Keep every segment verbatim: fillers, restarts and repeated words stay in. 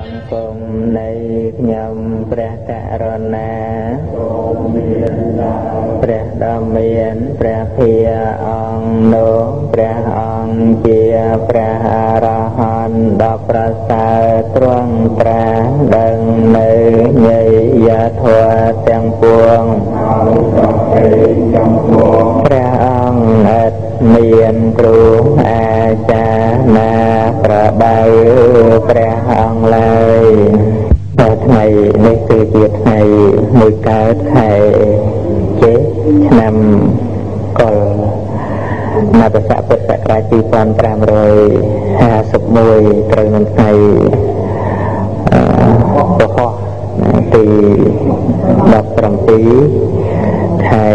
គុំនៃខ្ញុំព្រះករុណាព្រះដ៏មានព្រះភិយអង្គនោះព្រះអង្គជាព្រះអរហន្តដ៏ប្រសើរទ្រង់ត្រាស់ដឹងនៅញយធម៌ទាំងពួងព្រះអង្គឥតមានគ្រូអាចារ្យណាប្រដៅព្រះអង្គឡើយតែថ្ងៃនេះគឺជាថ្ងៃមួយកើតខែចេឆ្នាំកុលនបស័កពុទ្ធសករាជពីរពាន់ប្រាំរយហាសិបមួយត្រូវនឹងថ្ងៃពហុទីដប់ប្រាំពីរខែ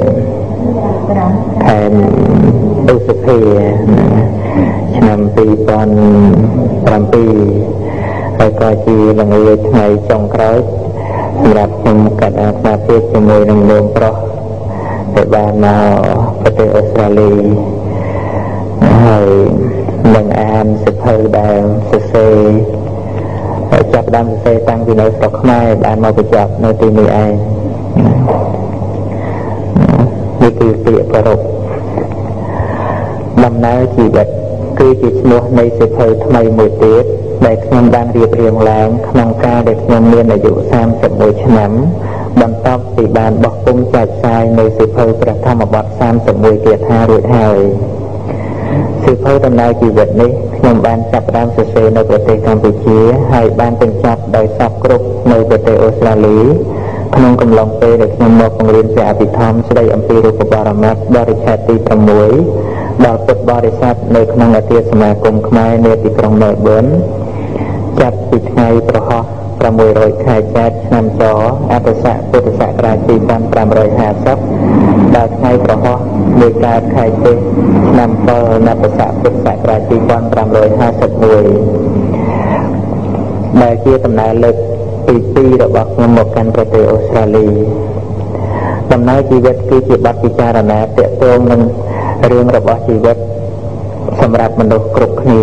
ខែឧសភាឆ្នាំពីរពាន់ប្រាំពីរហើយក៏ជាល្ងាចថ្ងៃចុងក្រោយសម្រាប់ខ្ញុំកាត់អាសាភាពជាមួយនឹងលោកប្រុសដែលបានមកប្រទេសអូស្ត្រាលីហើយនឹងអានសិភៅដែលសរសេរចាប់ដើមសរសេរតាំងពីនៅស្រុកខ្មែរបានមកបញ្ចប់នៅទីនេះឯងនេះគឺពាក្យប្រពដំណើរជីវិតគឺជាឈ្មោះនៃសិភៅថ្មីមួយទៀតដែលខ្ញុំបានរៀបរៀងឡើងក្នុងការដែលខ្ញុំមានអាយុសាមសិបមួយឆ្នាំបន្ទាប់ពីបានបោះពុម្ពចែកចាយនៅសិភៅព្រះធម្មបទសាមសិបមួយគាថារួចហើយសិភៅដំណើរជីវិតនេះខ្ញុំបានចាប់ផ្ដើមសរសេរនៅប្រទេសកម្ពុជាហើយបានបញ្ចប់ដោយសពគ្រប់នៅប្រទេសអូស្ត្រាលីក្នុងកំឡុងពេលដែលខ្ញុំមកបង្រៀនជាអភិធម្មស្ដីអំពីរូបបរមត្ថបរិច្ឆេទទីប្រាំមួយ ដល់ពុទ្ធបរិស័ទនៅក្នុងអគារសមាគមខ្មែរនៅទីក្រុងមែលប៊នចាប់ពីថ្ងៃប្រហោះប្រាំមួយរយខែចែកឆ្នាំចអត្តស័កពុទ្ធសករាជពីរពាន់ប្រាំរយហាសិបដល់ថ្ងៃប្រហោះមួយកើតខែចេសឆ្នាំពលនត្តស័កពុទ្ធសករាជពីរពាន់ប្រាំរយហាសិបមួយដែលជាដំណើរលើកទីពីររបស់ខ្ញុំមកកាន់ប្រទេសអូស្ត្រាលីដំណើរជីវិតគឺជាបទពិចារណាទាក់ទងនឹងរឿងរបស់ជីវិតសម្រាប់មនុស្សគ្រប់គ្នា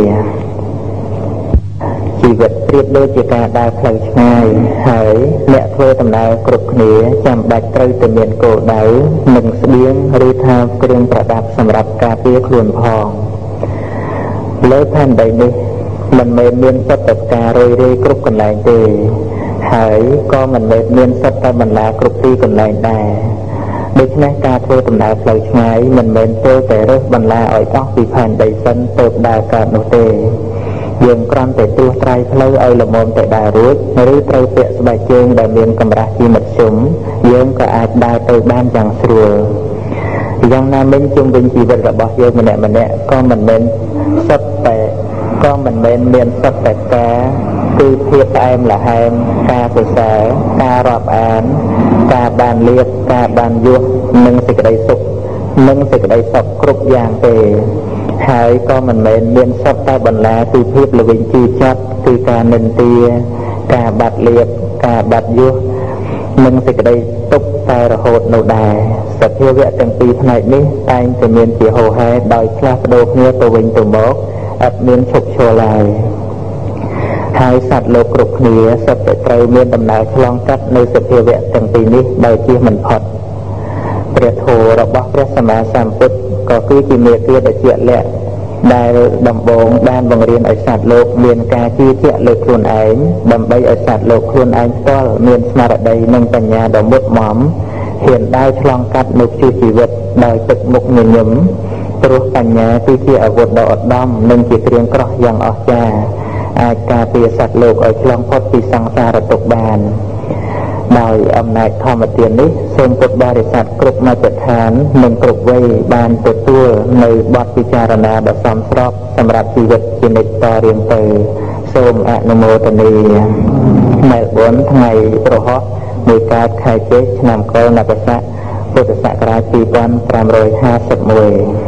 ជីវិតប្រៀបដូចជាការដើរផ្លូវឆ្ងាយហើយអ្នកធ្វើដំណើរគ្រប់គ្នាចាំបាច់ត្រូវតែមានគោលដៅនិងស្បៀងឬថាគ្រឿងប្រដាប់សម្រាប់ការពារខ្លួនផងលើផែនដីនេះមិនមែនមានសត្វតការរយរាយគ្រប់កន្លែងទេហើយក៏មិនមែនមានសត្វតែបន្លាគ្រប់ទីកន្លែងដែរដូច្នេះការធ្វើដំណើរផ្លូវឆ្ងាយមិនមែនទេតែរើសបន្លាឲ្យអស់ពីផែនដីសិនទៅដើរកើតនោះទេយើងគ្រាន់តែត្រួសត្រាយផ្លូវឲ្យល្មមតែដើររួចឬត្រូវពាក់ស្បែកជើងដែលមានកម្រាស់ជាមធ្យមយើងក៏អាចដើរទៅបានយ៉ាងស្រួលយ៉ាងណាមិញជុំវិញជីវិតរបស់យើងម្នាក់ម្នាក់ក៏មិនមែនសុទ្ធតែក៏មិនមែនមានសុទ្ធតែការគឺភាពផ្អែមល្ហែមការសរសើរការរាប់អានការបានលៀបការបានយោះនិងសេចក្តីសុខនិងសេចក្តីសុខគ្រប់យ៉ាងទេហើយក៏មិនមែនមានសុទ្ធតែបន្លាពីភាពល្វីងជឿចាប់គឺការនិន្ទាការបាត់លៀបការបាត់យោះនិងសេចក្តីទុក្ខតែរហូតនោះដែរសភាវៈទាំងពីរផ្នែកនេះតែងតែមានជាហូរហែដោយផ្លាស់ប្ដូរគ្នាទៅវិញទៅមកអត់មានឈប់ឈរឡើយហើយសត្វលោកគ្រប់គ្នាសុទ្ធតែត្រូវមានដំណើរឆ្លងកាត់នៅសភាវៈទាំងពីរនេះដោយជៀសមិនផុតព្រះធម៌របស់ព្រះសម្មាសម្ពុទ្ធក៏គឺជាមេគាដ៏ជាក់លាក់ដែលដំបូងបានបង្រៀនឲ្យសត្វលោកមានការជឿជាក់លើខ្លួនឯងដើម្បីឲ្យសត្វលោកខ្លួនឯងផ្ទាល់មានស្មារតីនិងបញ្ញាដ៏មុតមមហ៊ានដើរឆ្លងកាត់នៅព្យុះជីវិតដោយទឹកមុខញញឹមព្រោះបញ្ញាគឺជាអាវុធដ៏ឧត្តមនិងជាគ្រឿងក្រោះយ៉ាងអស្ចារ្យអាចការពារសត្វលោកឲ្យឆ្លងផុតពីសង្សារទុក្ខបានដោយអំណាចធម្មទាននេះសូមពុទ្ធបរិស័ទគ្រប់មជ្ឈដ្ឋាននិងគ្រប់វ័យបានទទួលនៅបទពិចារណាដ៏សមស្របសម្រាប់ជីវិតជានិច្ចតរៀងទៅសូមអនុមោទនាមែលប៊នថ្ងៃប្រហោះមួយកើតខែចេសឆ្នាំកុលនបស័កពុទ្ធសករាជពីរពាន់ប្រាំរយហាសិបមួយ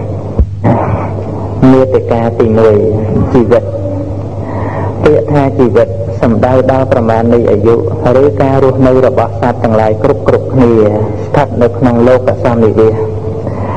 មាតិកាទីមួយជីវិតពាក្យថាជីវិតសំដៅដល់ប្រមាណនៃអាយុឬការរស់នៅរបស់សត្វទាំងឡាយគ្រប់គ្រប់គ្នាស្ថិតនៅក្នុងលោកសន្និវា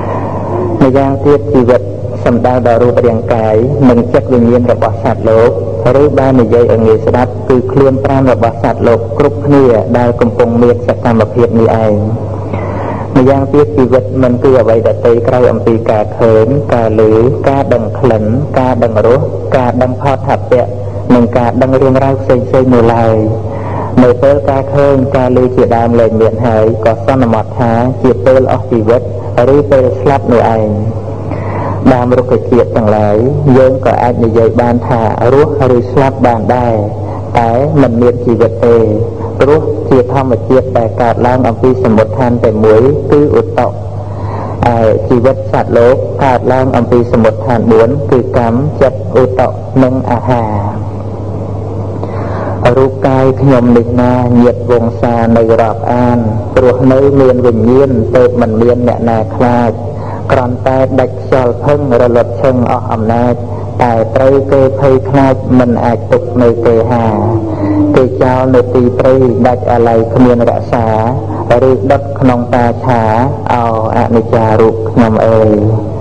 សម្យ៉ាងទៀតជីវិតសំដៅដល់រូបរាងកាយនិងចិត្តវិញ្ញាណរបស់សត្វលោកឬបាននិយាយឲ្យងាយស្ដាប់គឺខ្លួនប្រាណរបស់សត្វលោកគ្រប់គ្នាដែលកំពុងមានសកម្មភាពនេះឯងម្យ៉ាងទៀតជីវិតមិនគឺអ្វីដទៃក្រៅអំពីការឃើញការឮការដឹងក្លិនការដឹងរសការដឹងផតថពៈនិងការដឹងរឿងរ៉ាវផ្សេងៗនោះឡើយនៅពេលការឃើញការឮជាដើមលែងមានហើយក៏សន្មតថាជាពេលអស់ជីវិតឬពេលស្លាប់នោះឯងដើមរុក្ខជាតិទាំងឡាយយើងក៏អាចនិយាយបានថារស់ឬស្លាប់បានដែរតែមិនមានជីវិតទេព្រោះជាធម្មជាតិដែលកើតឡើងអំពីសមុទ្ឋានតែមួយគឺឧត្តកឯជីវិតសត្វលោកកើតឡើងអំពីសមុទ្ឋានបួនគឺកម្មចិត្តឧត្តកនិងអាហាររូបកាយខ្ញុំនេះណាញាតិវង្សានៅរាប់អានព្រោះនៅមានវិញ្ញាណទើបមិនមានអ្នកណាខ្លាចគ្រាន់តែដាច់ខ្យល់ភឹងរលត់ឈឹងអស់អំណាចតែត្រូវគេភ័យខ្លាចមិនអាចទុកនៅទេហាគេចោលនៅទីព្រៃដាច់អាល័យគ្មានរក្សាឬដុតក្នុងតាឆាអោអនិច្ចារូបខ្ញុំអើយ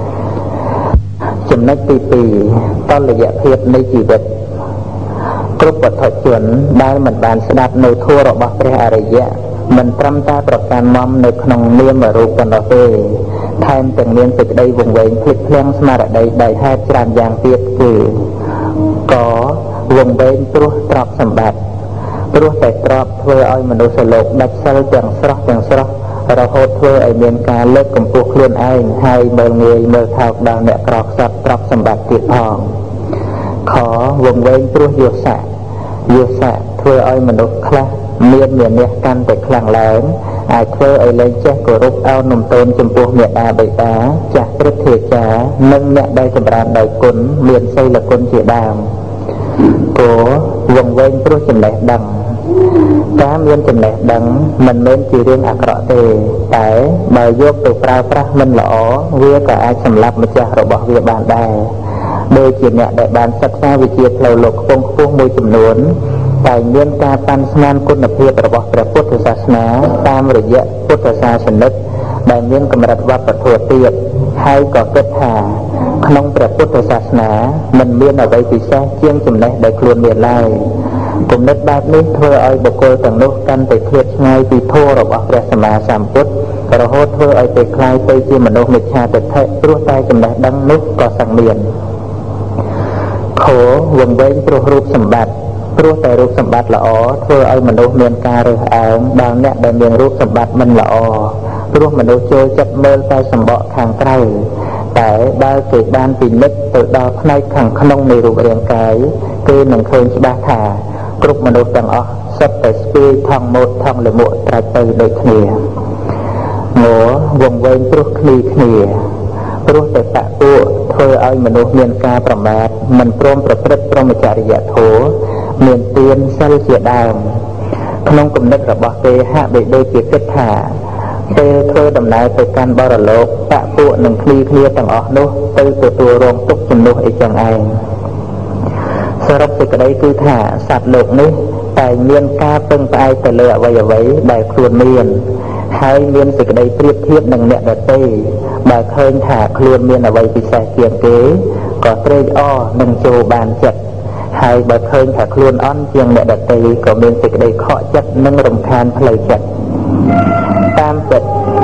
ចំណុចទីពីរតលយៈភាពនៃជីវិតគ្រប់ពុទ្ធជនដែលមិនបានស្ដាប់នៅធម៌របស់ព្រះអរិយៈមិនត្រឹមតែប្រកាន់មមនៅក្នុងនាមរូបប៉ុណ្ណោះទេថែមទាំងមានសេចក្តីវង្វេងភ្លេចភ្លាំងស្មារតីដោយហេតុច្រើនយ៉ាងទៀតគឺកវង្វេងព្រោះទ្រព្យសម្បត្តិព្រោះតែទ្រព្យធ្វើឲ្យមនុស្សលោកដាច់សិលទាំងស្រស់ទាំងស្រស់រហូតធ្វើឲ្យមានការលើកកម្ពស់ខ្លួនឯងហើយមើលងាយមើលថោកដល់អ្នកក្រខ្សត់ទ្រព្យសម្បត្តិទៀតផងខវង្វេងព្រោះយោសៈយោសៈធ្វើឲ្យមនុស្សខ្លះមានមានះកាន់តែខ្លាំងឡើងអាចធ្វើឲ្យលែងចេះគោរពអោននំទោនចំពោះមេដាបិតាចាស់ព្រឹទ្ធាចារ្យនិងអ្នកដែលចម្រើនដោយគុណមានសីលគុណជាដើមគោវង្វេងព្រោះចំណេះដឹងការមានចំណេះដឹងមិនមែនជារឿងអាក្រក់ទេតែបើយកទៅប្រើប្រាស់មិនល្អវាក៏អាចសម្លាប់ម្ចាស់របស់វាបានដែរដូចជាអ្នកដែលបានសិក្សាវិជ្ជាផ្លូវលោកខ្ពង់ខ្ពស់មួយចំនួនតែមានការប៉ាន់ស្មានគុណភាពរបស់ព្រះពុទ្ធសាសនាតាមរយៈពុទ្ធសាសនិកដែលមានកម្រិតវប្បធម៌ទាបហើយក៏គិតថាក្នុងព្រះពុទ្ធសាសនាមិនមានអ្វីពិសេសជាងចំណេះដែលខ្លួនមានឡើយគំនិតបែបនេះធ្វើឲ្យបុគ្គលទាំងនោះកាន់តែឃ្លាតឆ្ងាយពីធម៌របស់ព្រះសម្មាសម្ពុទ្ធរហូតធ្វើឲ្យទៅคล้ายទៅជាមនុស្សមិច្ឆាទិដ្ឋិព្រោះតែចំណេះដឹងនោះក៏សឹងមានខវង្វេងព្រោះរូបសម្បត្តិព្រោះតែរូបសម្បត្តិល្អធ្វើឲ្យមនុស្សមានការរើសអើងដល់អ្នកដែលមានរូបសម្បត្តិមិនល្អព្រោះមនុស្សចូលចិត្តមើលតែសម្បកខាងក្រៅតែបើគេបានពិនិត្យទៅដល់ផ្នែកខាងក្នុងនៃរូបរាងកាយគេនឹងឃើញច្បាស់ថាគ្រប់មនុស្សទាំងអស់សុទ្ធតែស្ពាយថងម៉ូតថងលមួកត្រាច់ទៅដូចគ្នាងវង្វេងព្រោះគ្នាគ្នាព្រោះតែបពួកធ្វើឲ្យមនុស្សមានការប្រមាថមិនព្រមប្រព្រឹត្តព្រហ្មចរិយធម៌មានទានសិលជាដើមក្នុងគំនិតរបស់គេហាក់បីដូចជាគិតថាពេលធ្វើដំណើរទៅកាន់បរលោកបពួកនឹងគ្នាគ្នាទាំងអស់នោះទៅទទួលរងទុក្ខជំនួសអីចឹងឯងសរុបសេចក្តីគឺថាសត្វលោកនេះតែមានការពឹងផ្អែកទៅលើអ្វីអ្វីដែលខ្លួនមានហើយមានសេចក្តីប្រៀបធៀបនឹងអ្នកដទៃបើឃើញថាខ្លួនមានអ្វីពិសេសជាងគេក៏ត្រេកអរនឹងចូលបានចិត្តហើយបើឃើញថាខ្លួនអន់ជាងអ្នកដទៃក៏មានសេចក្តីខកចិត្តនិងរំខានផ្លូវចិត្តតាមពិត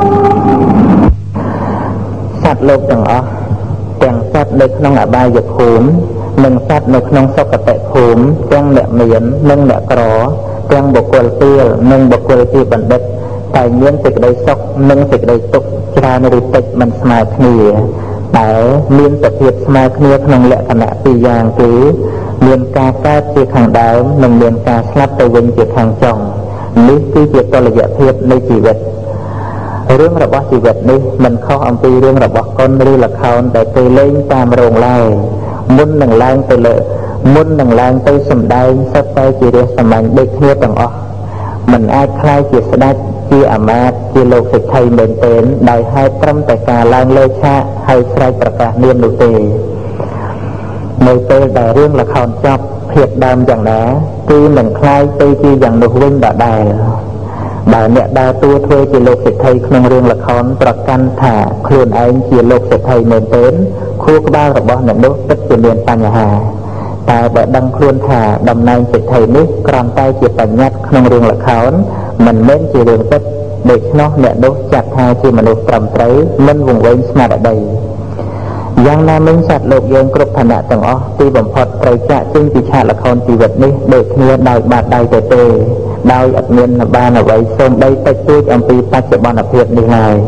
សត្វលោកទាំងអស់ទាំងសត្វនៅក្នុងអបាយភូមិនិងសត្វនៅក្នុងសុគតិភូមិទាំងអ្នកមាននិងអ្នកក្រទាំងបុគ្គលទាលនិងបុគ្គលជាបណ្ឌិតតែមានសេចក្តីសុខនិងសេចក្តីទុក្ខច្រើនឬតិចមិនស្មើគ្នាតែមានសភាពស្មើគ្នាក្នុងលក្ខណៈពីរយ៉ាងគឺមានការកើតជាខាងដើមនិងមានការស្លាប់ទៅវិញជាខាងចុងនេះគឺជាតុល្យភាពនៃជីវិតរឿងរបស់ជីវិតនេះមិនខុសអំពីរឿងរបស់កុនឬល្ខោនដែលគេលេងតាមរោងឡើយមុននឹងឡើងទៅលើមុននឹងឡើងទៅសម្ដែងសិតតែជារះសាមញ្ញដូចគ្នាទាំងអស់មិនអាចខ្លាយជាស្ដេចជាអាមាត្យជាលោកសេដ្ឋីមែនទែនដោយហេតុត្រឹមតែការឡើងលើឆាកហើយស្រែកប្រកាសនាមនោះទេនៅពេលដែលរឿងល្ខោនចប់ភាពដើមយ៉ាងណាគឺនឹងខ្លាយទៅជាយ៉ាងនោះវិញដដែលបើអ្នកដើរតួធ្វើជាលោកសេដ្ឋីក្នុងរឿងល្ខោនប្រកាន់ថាខ្លួនឯងជាលោកសេដ្ឋីមែនទែនខួរក្បាលរបស់អ្នកនោះពិតជាមានបញ្ហាតែបើដឹងខ្លួនថាតំណែងសិទ្ធិនេះគ្រាន់តែជាបញ្ញត្តិក្នុងរឿងល្ខោនមិនមែនជារឿងពិតដូច្នោះអ្នកនោះចាត់ថាជាមនុស្សត្រឹមត្រូវមិនវង្វេងស្មារតីយ៉ាងណាមិញសត្វលោកយើងគ្រប់ឋានៈទាំងអស់ទីបំផុតត្រូវចាក់ចេញពីឆាកល្ខោនជីវិតនេះដូចគ្នាដោយបាតដៃទៅទេដោយអត់មានបានអ្វីសូម្បីតិចតួចអំពីបច្ចុប្បន្នភាពនេះឡើយ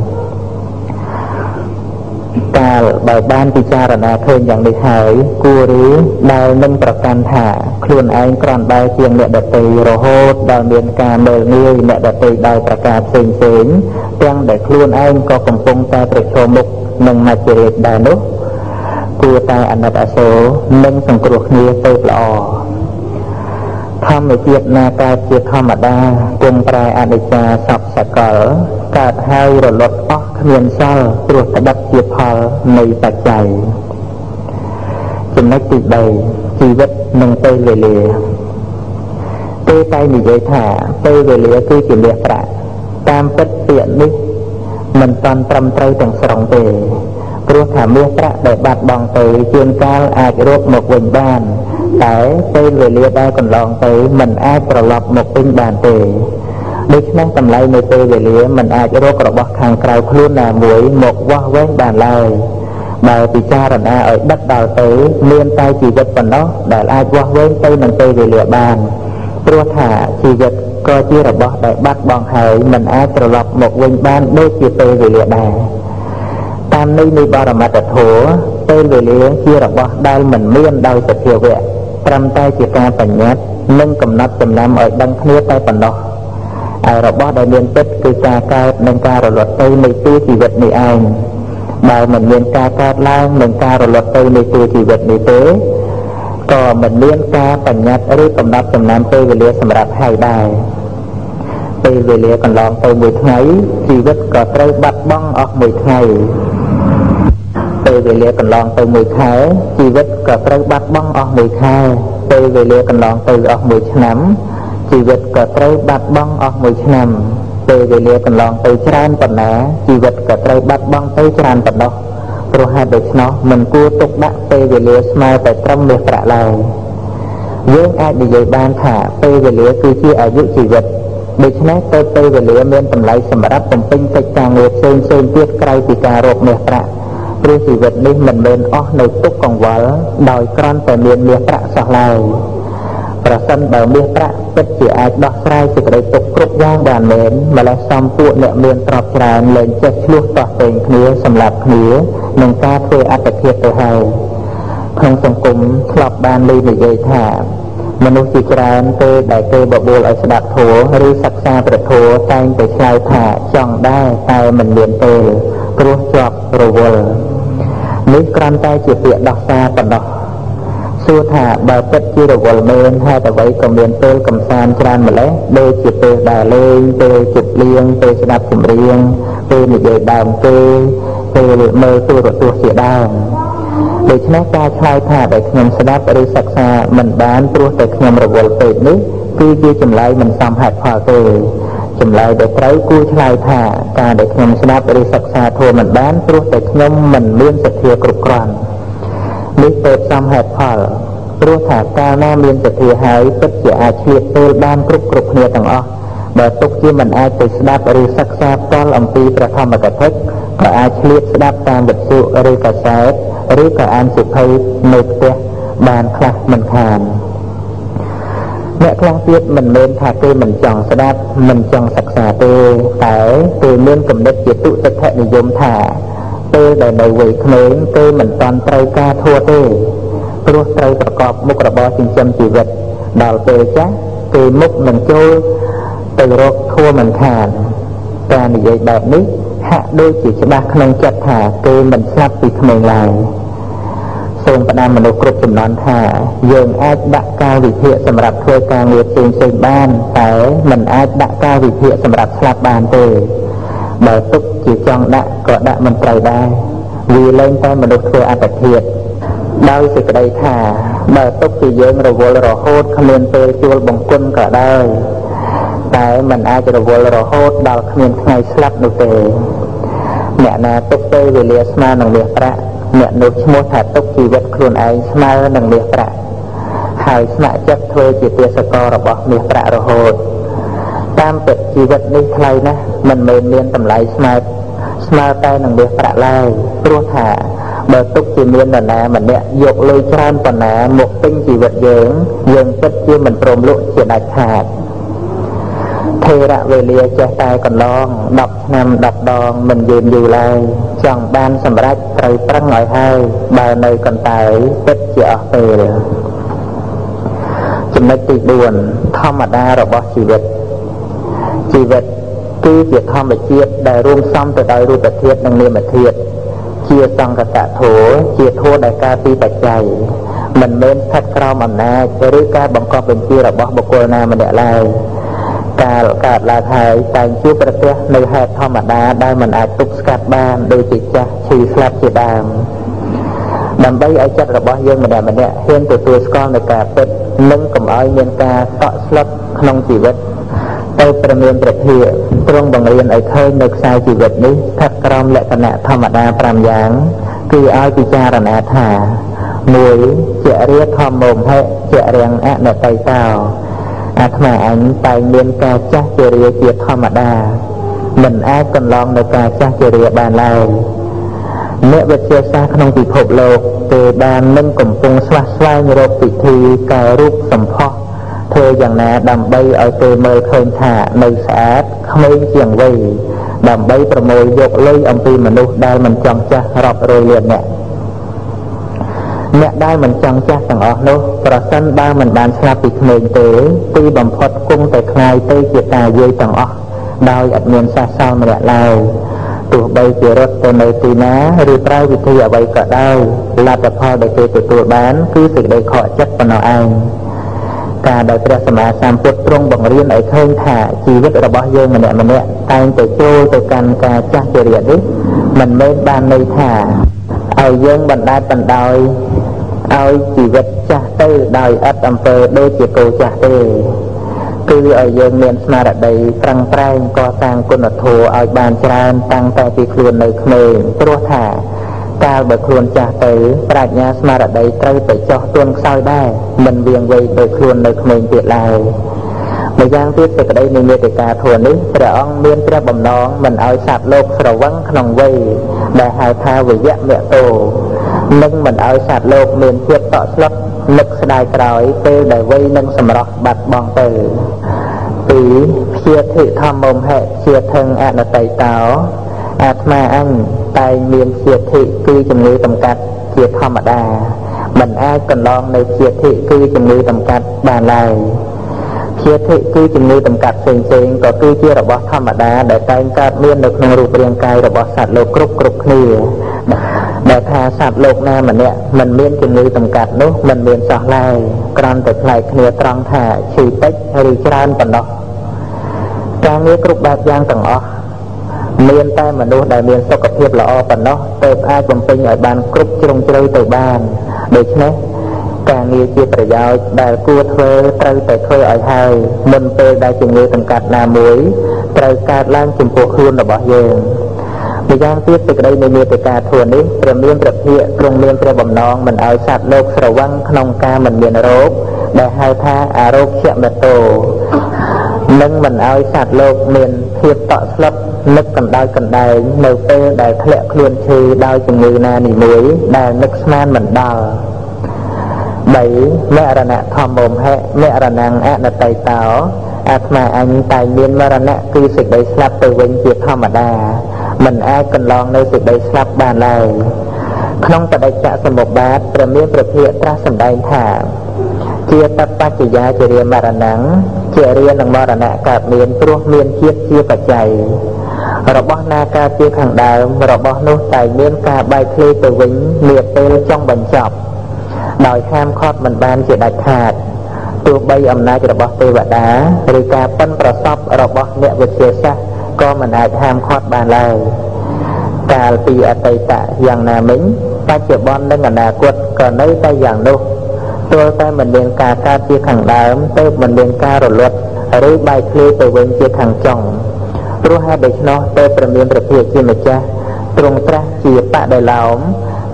កាលបើបានពិចារណាឃើញយ៉ាងនេះហើយគួរឬដែលនឹងប្រកាន់ថាខ្លួនឯងគ្រាន់តែជាអ្នកដទៃរហូតដល់មានការមើលងាយអ្នកដទៃដោយប្រការផ្សេងផ្សេងទាំងដែលខ្លួនឯងក៏កំពុងតែប្រឈមមុខនឹងមច្ចរាជដែរនោះគួរតែអាណិតអាសូរនិងសង្គ្រោះគ្នាទៅល្អធម្មជាតិណាកើតជាធម្មតាគង់ប្រែអនិច្ចាសពសកលកើតហើយរលត់អស់គ្មានសល់ព្រោះស្ដិតជាផលនៃបច្ច័យចំណុចទីបីជីវិតនិងពេលវេលាពេលតែនិយាយថាពេលវេលាគឺជាមាសប្រាក់តាមពិតពាក្យនេះមិនតាន់ត្រឹមត្រូវទាំងស្រុងទេព្រោះថាមាសប្រាក់ដែលបាត់បង់ទៅជួនកាលអាចរកមកវិញបានតែពេលវេលាដែលកន្លងទៅមិនអាចត្រឡប់មកវិញបានទេដូច្នេះតម្លៃនៃពេលវេលាមិនអាចរករបស់ខាងក្រៅខ្លួនណាមួយមកវាស់វែងបានឡើយបើពិចារណាឲ្យដិតដល់ទៅមានតែជីវិតប៉ុណ្ណោះដែលអាចវាស់វែងទៅនឹងពេលវេលាបានព្រោះថាជីវិតក៏ជារបស់ដែលបាត់បង់ហើយមិនអាចត្រឡប់មកវិញបានដូចជាពេលវេលាដែរតាមន័យនៃបរមត្ថធម៌ពេលវេលាជារបស់ដែលមិនមានដោយសភាវៈត្រឹមតែជាការបញ្ញត្តិនិងកំណត់ចំណាំឲ្យដឹងគ្នាតែប៉ុណ្ណោះហើយរបស់ដែលមានពិតគឺការកើតនិងការរលត់ទៅនៃទូជីវិតនេះឯងបើមិនមានការកើតឡើងនិងការរលត់ទៅនៃទូជីវិតនេះទេក៏មិនមានការបញ្ញត្តិឬកំណត់ចំណាំពេលវេលាសម្រាប់ហើយដែរពេលវេលាកន្លងទៅមួយថ្ងៃជីវិតក៏ត្រូវបាត់បង់អស់មួយថ្ងៃពេលវេលាកន្លងទៅមួយខែជីវិតក៏ត្រូវបាត់បង់អស់មួយខែពេលវេលាកន្លងទៅអស់មួយឆ្នាំជីវិតក៏ត្រូវបាត់បង់អស់មួយឆ្នាំពេលវេលាកន្លងទៅច្រើនប៉ុណ្ណាជីវិតក៏ត្រូវបាត់បង់ទៅច្រើនប៉ុណ្ណោះព្រោះហេតុដូច្នោះមិនគួរទុកដាក់ពេលវេលាស្មើតែត្រឹមមាសប្រាក់ឡើយយើងអាចនិយាយបានថាពេលវេលាគឺជាអាយុជីវិតដូច្នេះទៅពេលវេលាមានតម្លៃសម្រាប់បំពេញកិច្ចការងារផ្សេងផ្សេងទៀតក្រៅពីការរកមាសប្រាក់ព្រោះជីវិតនេះមិនមែនអស់នៅទុក្ខកង្វល់ដោយគ្រាន់តែមានមាសប្រាក់សោះឡើយប្រសិនបើមាសប្រាក់ពិតជាអាចដោះស្រាយសេចក្តីទុក្ខគ្រប់យ៉ាងបានមែនម្លេះសំពួកអ្នកមានទ្រព្យច្រើនលែងចេះឆ្លោះតោះតែងគ្នាសម្រាប់គ្នានឹងការធ្វើអត្តឃាតទៅហើយក្នុងសង្គមធ្លាប់បានឮនិយាយថាមនុស្សជាច្រើនពេលដែលគេបបួលឲ្យស្ដាប់ធម៌ឬសិក្សាព្រះធម៌តែងតែឆ្លើយថាចង់ដែរតែមិនមានពេលព្រោះជាប់រវល់នេះគ្រាន់តែជាពាក្យដោះសារប៉ុណ្ណោះសួរថាបើពិតជារវល់មែនហេតុអ្វីក៏មានពេលកំសាន្តច្រើនម្ល៉េះដូចជាពេលដើរលេងពេលជប់លៀងពេលស្ដាប់ចម្រៀងពេលនិយាយដើមគេពេលមើលទូរទស្សន៍ជាដើមដូច្នេះការឆ្លើយថាដែលខ្ញុំស្ដាប់ឬសិក្សាមិនបានព្រោះតែខ្ញុំរវល់ពេកនេះគឺជាចម្លើយមិនសមហេតុផលទេចម្លើយដែលត្រូវគួរឆ្លើយថាការដែលខ្ញុំស្ដាប់ឬសិក្សាធម៌មិនបានព្រោះតែខ្ញុំមិនមានសទ្ធាគ្រប់គ្រាន់នេះទៅសមហេតុផលព្រោះថាកាលណាមានសទ្ធាហើយពិតជាអាចឆ្លៀតពេលបានគ្រប់គ្រប់គ្នាទាំងអស់បើទុកជាមិនអាចទៅស្ដាប់ឬសិក្សាផ្ទាល់អំពីព្រះធម្មកថាក៏អាចឆ្លៀតស្ដាប់តាមវិទ្យុឬកាសែតឬក៏អានសៀវភៅនៅផ្ទះបានខ្លះមិនខានអ្នកខ្លះទៀតមិនមែនថាគេមិនចង់ស្ដាប់មិនចង់សិក្សាទេតែគេមានគំនិតជាទុតិយនិយមថាពេលដែលនៅវ័យក្មេងគេមិនតាន់ត្រូវការធម៌ទេព្រោះត្រូវប្រកបមុខរបរចិញ្ចឹមជីវិតដល់ពេលចាស់គេមុខនឹងចូលទៅរកធម៌មិនខានការនិយាយបែបនេះហាក់ដូចជាច្បាស់ក្នុងចិត្តថាគេមិនស្លាប់ពីក្មេងឡើយសូមផ្ដាំមនុស្សគ្រប់ចំនួនថាយើងអាចដាក់កាលវិភាគសម្រាប់ធ្វើការងារផ្សេងផ្សេងបានតែមិនអាចដាក់កាលវិភាគសម្រាប់ស្លាប់បានទេបើទុកជាចង់ដាក់ក៏ដាក់មិនត្រូវដែរវាលែងតែមនុស្សធ្វើអត្តឃាតដោយសេចក្តីថាបើទុកជាយើងរវល់រហូតគ្មានពេលជួលបង្គន់ក៏ដោយតែមិនអាចរវល់រហូតដល់គ្មានថ្ងៃស្លាប់នោះទេអ្នកណាទុកពេលវេលាស្មើនឹងមាសប្រាក់អ្នកនោះឈ្មោះថាទុកជីវិតខ្លួនឯងស្មើនឹងមាសប្រាក់ហើយស្ម័គ្រចិត្តធ្វើជាទាសកររបស់មាសប្រាក់រហូតតាមពិតជីវិតនេះថ្លៃណាស់មិនមែនមានតម្លៃស្មើស្មើតែនឹងមាសប្រាក់ឡើយព្រោះថាបើទុកជាមាននរណាម្នាក់យកលុយច្រើនប៉ុណ្ណាមកទិញជីវិតយើងយើងពិតជាមិនព្រមលក់ជាដាច់ខាតថេរវេលាចេះតែកន្លងដប់ឆ្នាំដប់ដងមិនយឺនយូរឡើយចង់បានសម្រេចត្រូវប្រឹងឲ្យហើយបើនៅកន្តើយពិតជាអស់ពេលចំណុចទីបួនធម្មតារបស់ជីវិតជីវិតគឺជាធម្មជាតិដែលរួមផ្សំទៅដោយរូបធាតុនិងនាមធាតុជាសង្កតធម៌ជាធម៌ដែលកើតពីបច្ច័យមិនមែនស្ថិតក្រោមអំណាចឬការបង្កប់បញ្ជារបស់បុគ្គលណាម្នាក់ឡើយកាលកើតឡើងហើយតែងជួបប្រទះនៅហេតុធម្មតាដែលមិនអាចទប់ស្កាត់បានដោយជាចាស់ឈឺស្លាប់ជាដើមដើម្បីឲ្យចិត្តរបស់យើងម្នាក់ម្នាក់ហ៊ានទទួលស្គាល់នូវការពិតនិងកុំឲ្យមានការតក់ស្លុតក្នុងជីវិតទៅប្រមានប្រធាទ្រង់បង្រៀនឲ្យឃើញនៅខ្សែជីវិតនេះស្ថិតក្រោមលក្ខណៈធម្មតាប្រាំយ៉ាងគឺឲ្យពិចារណាថាមួយជារាធម្មមហិជារាំងអនតិតោអាត្មាអញតែមានការចាស់ជារាជាធម្មតាមិនអាចកន្លងនៅការចាស់ជារាបានឡើយអ្នកវិទ្យាសាស្ត្រក្នុងពិភពលោកគេបាននឹងកំពុងស្វះស្វែងរកវិធីកែរូបសម្ផស្សធ្វើយ៉ាងណាដើម្បីឲ្យគេមើលឃើញថានៅស្អាតក្មេងជាងវ័យដើម្បីប្រមូលយកលុយអំពីមនុស្សដែលមិនចង់ចាស់រាប់រយលានអ្នកអ្នកដែលមិនចង់ចាស់ទាំងអស់នោះប្រសិនបើមិនបានស្លាប់ពីក្មេងទេទីបំផុតគង់តែខ្លាយទៅជាតាយាយទាំងអស់ដោយអត់មានសះសល់ម្នាក់ឡើយទោះបីជារត់ទៅនៅទីណាឬប្រើវិធីអ្វីក៏ដោយលទ្ធផលដែលគេទទួលបានគឺសេចក្តីខកចិត្តប៉ុណ្ណោះឯងការដែលព្រះសម្មាសម្ពុទ្ធទ្រង់បង្រៀនឲ្យឃើញថាជីវិតរបស់យើងម្នាក់ម្នាក់តែងតែចូលទៅកាន់ការចាស់ជរានេះមិនមែនបានន័យថាឲ្យយើងបណ្តែតបណ្ដោយឲ្យជីវិតចាស់ទៅដោយឥតអំពើដូចជាគោចាស់ទេគឺឲ្យយើងមានស្មារតីប្រឹងប្រែងកសាងគុណធម៌ឲ្យបានច្រើនតាំងតែពីខ្លួននៅក្មេងព្រោះថាកាលបើខ្លួនចាស់ទៅប្រាជ្ញាស្មារតីត្រូវតែចោះទួនខ្សោយដែរមិនវៀងវៃដោយខ្លួននៅក្មេងទៀតឡើយម្យ៉ាងទៀតសេចក្តីនៃមេត្តាធម៌នេះព្រះអង្គមានព្រះបំណងមិនឲ្យសត្វលោកស្រវឹងក្នុងវ័យដែលហៅថាវយៈមតោនិងមិនឲ្យសត្វលោកមានភាពតក់ស្លុតនឹកស្ដាយក្រោយពេលដែលវ័យនឹងសម្រស់បាត់បង់ទៅពីរព្យាធិធម្មមហិព្យាធឹងអនតិតោអាត្មាអញតែមានព្យាធិគឺជំងឺតម្កាត់ជាធម្មតាមិនអាចកន្លងនៅព្យាធិគឺជំងឺតម្កាត់បានឡើយព្យាធិគឺជំងឺតម្កាត់ផ្សេងផ្សេងក៏គឺជារបស់ធម្មតាដែលតែងកើតមាននៅក្នុងរូបរាងកាយរបស់សត្វលោកគ្រប់គ្រប់គ្នាដែលថាសត្វលោកណាម្នាក់មិនមានជំងឺតម្កាត់នោះមិនមានសោះឡើយគ្រាន់តែផ្លែកគ្នាត្រង់ថាឈឺតិចឬច្រើនប៉ុណ្ណោះការងារគ្រប់បែបយ៉ាងទាំងអស់មានតែមនុស្សដែលមានសុខភាពល្អប៉ុណ្ណោះទើបអាចបំពេញឲ្យបានគ្រប់ជ្រុងជ្រៅទៅបានដូច្នេះការងារជាប្រយោជន៍ដែលគួរធ្វើត្រូវតែធ្វើឲ្យហើយមុនពេលដែលជំងឺតម្កាត់ណាមួយត្រូវកើតឡើងចំពោះខ្លួនរបស់យើងម្យ៉ាងទៀតសេចក្តីនៃមេត្តាធម៌នេះព្រះមានព្រះភិក្ខទ្រង់មានព្រះបំណងមិនឲ្យសត្វលោកស្រវឹងក្នុងការមិនមានរោគដែលហៅថាអរោគ្យមតោនិងមិនឲ្យសត្វលោកមានភាពតក់ស្លុតនឹកកណ្ដោយកណ្ដែងនៅពេលដែលធ្លាក់ខ្លួនឈឺដោយជំងឺណានីមួយដែលនឹកស្មានមិនដល់បីមរណៈធម្មមហិមរណង្អនតិតោអាត្មាអញតែមានមរណៈគឺសេចក្តីស្លាប់ទៅវិញជាធម្មតាមិនអាចកន្លងនៅសេចក្តីស្លាប់បានឡើយក្នុងបដិច្ចសមុប្បាទព្រះមានព្រះភិក្ខត្រាស់សម្ដែងថាជាតបច្ចយាជារាមរណង្ជារានឹងមរណៈកើតមានព្រោះមានជាតិជាបច្ច័យរបស់ណាកើតជាខាងដើមរបស់នោះតែមានការបែកធ្លាយទៅវិញនាពេលចុងបញ្ចប់ដោយហាមឃាត់មិនបានជាដាច់ខាតទោះបីអំណាចរបស់ទេវតាឬការប៉ិនប្រសពរបស់អ្នកវិទ្យាសាស្ត្រក៏មិនអាចហាមឃាត់បានឡើយកាលពីអតីតយ៉ាងណាមិញបច្ចុប្បន្ននិងអនាគតក៏នៅតែយ៉ាងនោះទោះតែមិនមានការកើតជាខាងដើមទើបមិនមានការរលត់ឬបែកធ្លាយទៅវិញជាខាងចុងព្រោះហេតុដូច្នោះទើបព្រះមានព្រះភិក្ខជាម្ចាស់ទ្រង់ត្រាស់ជាបដិឡោម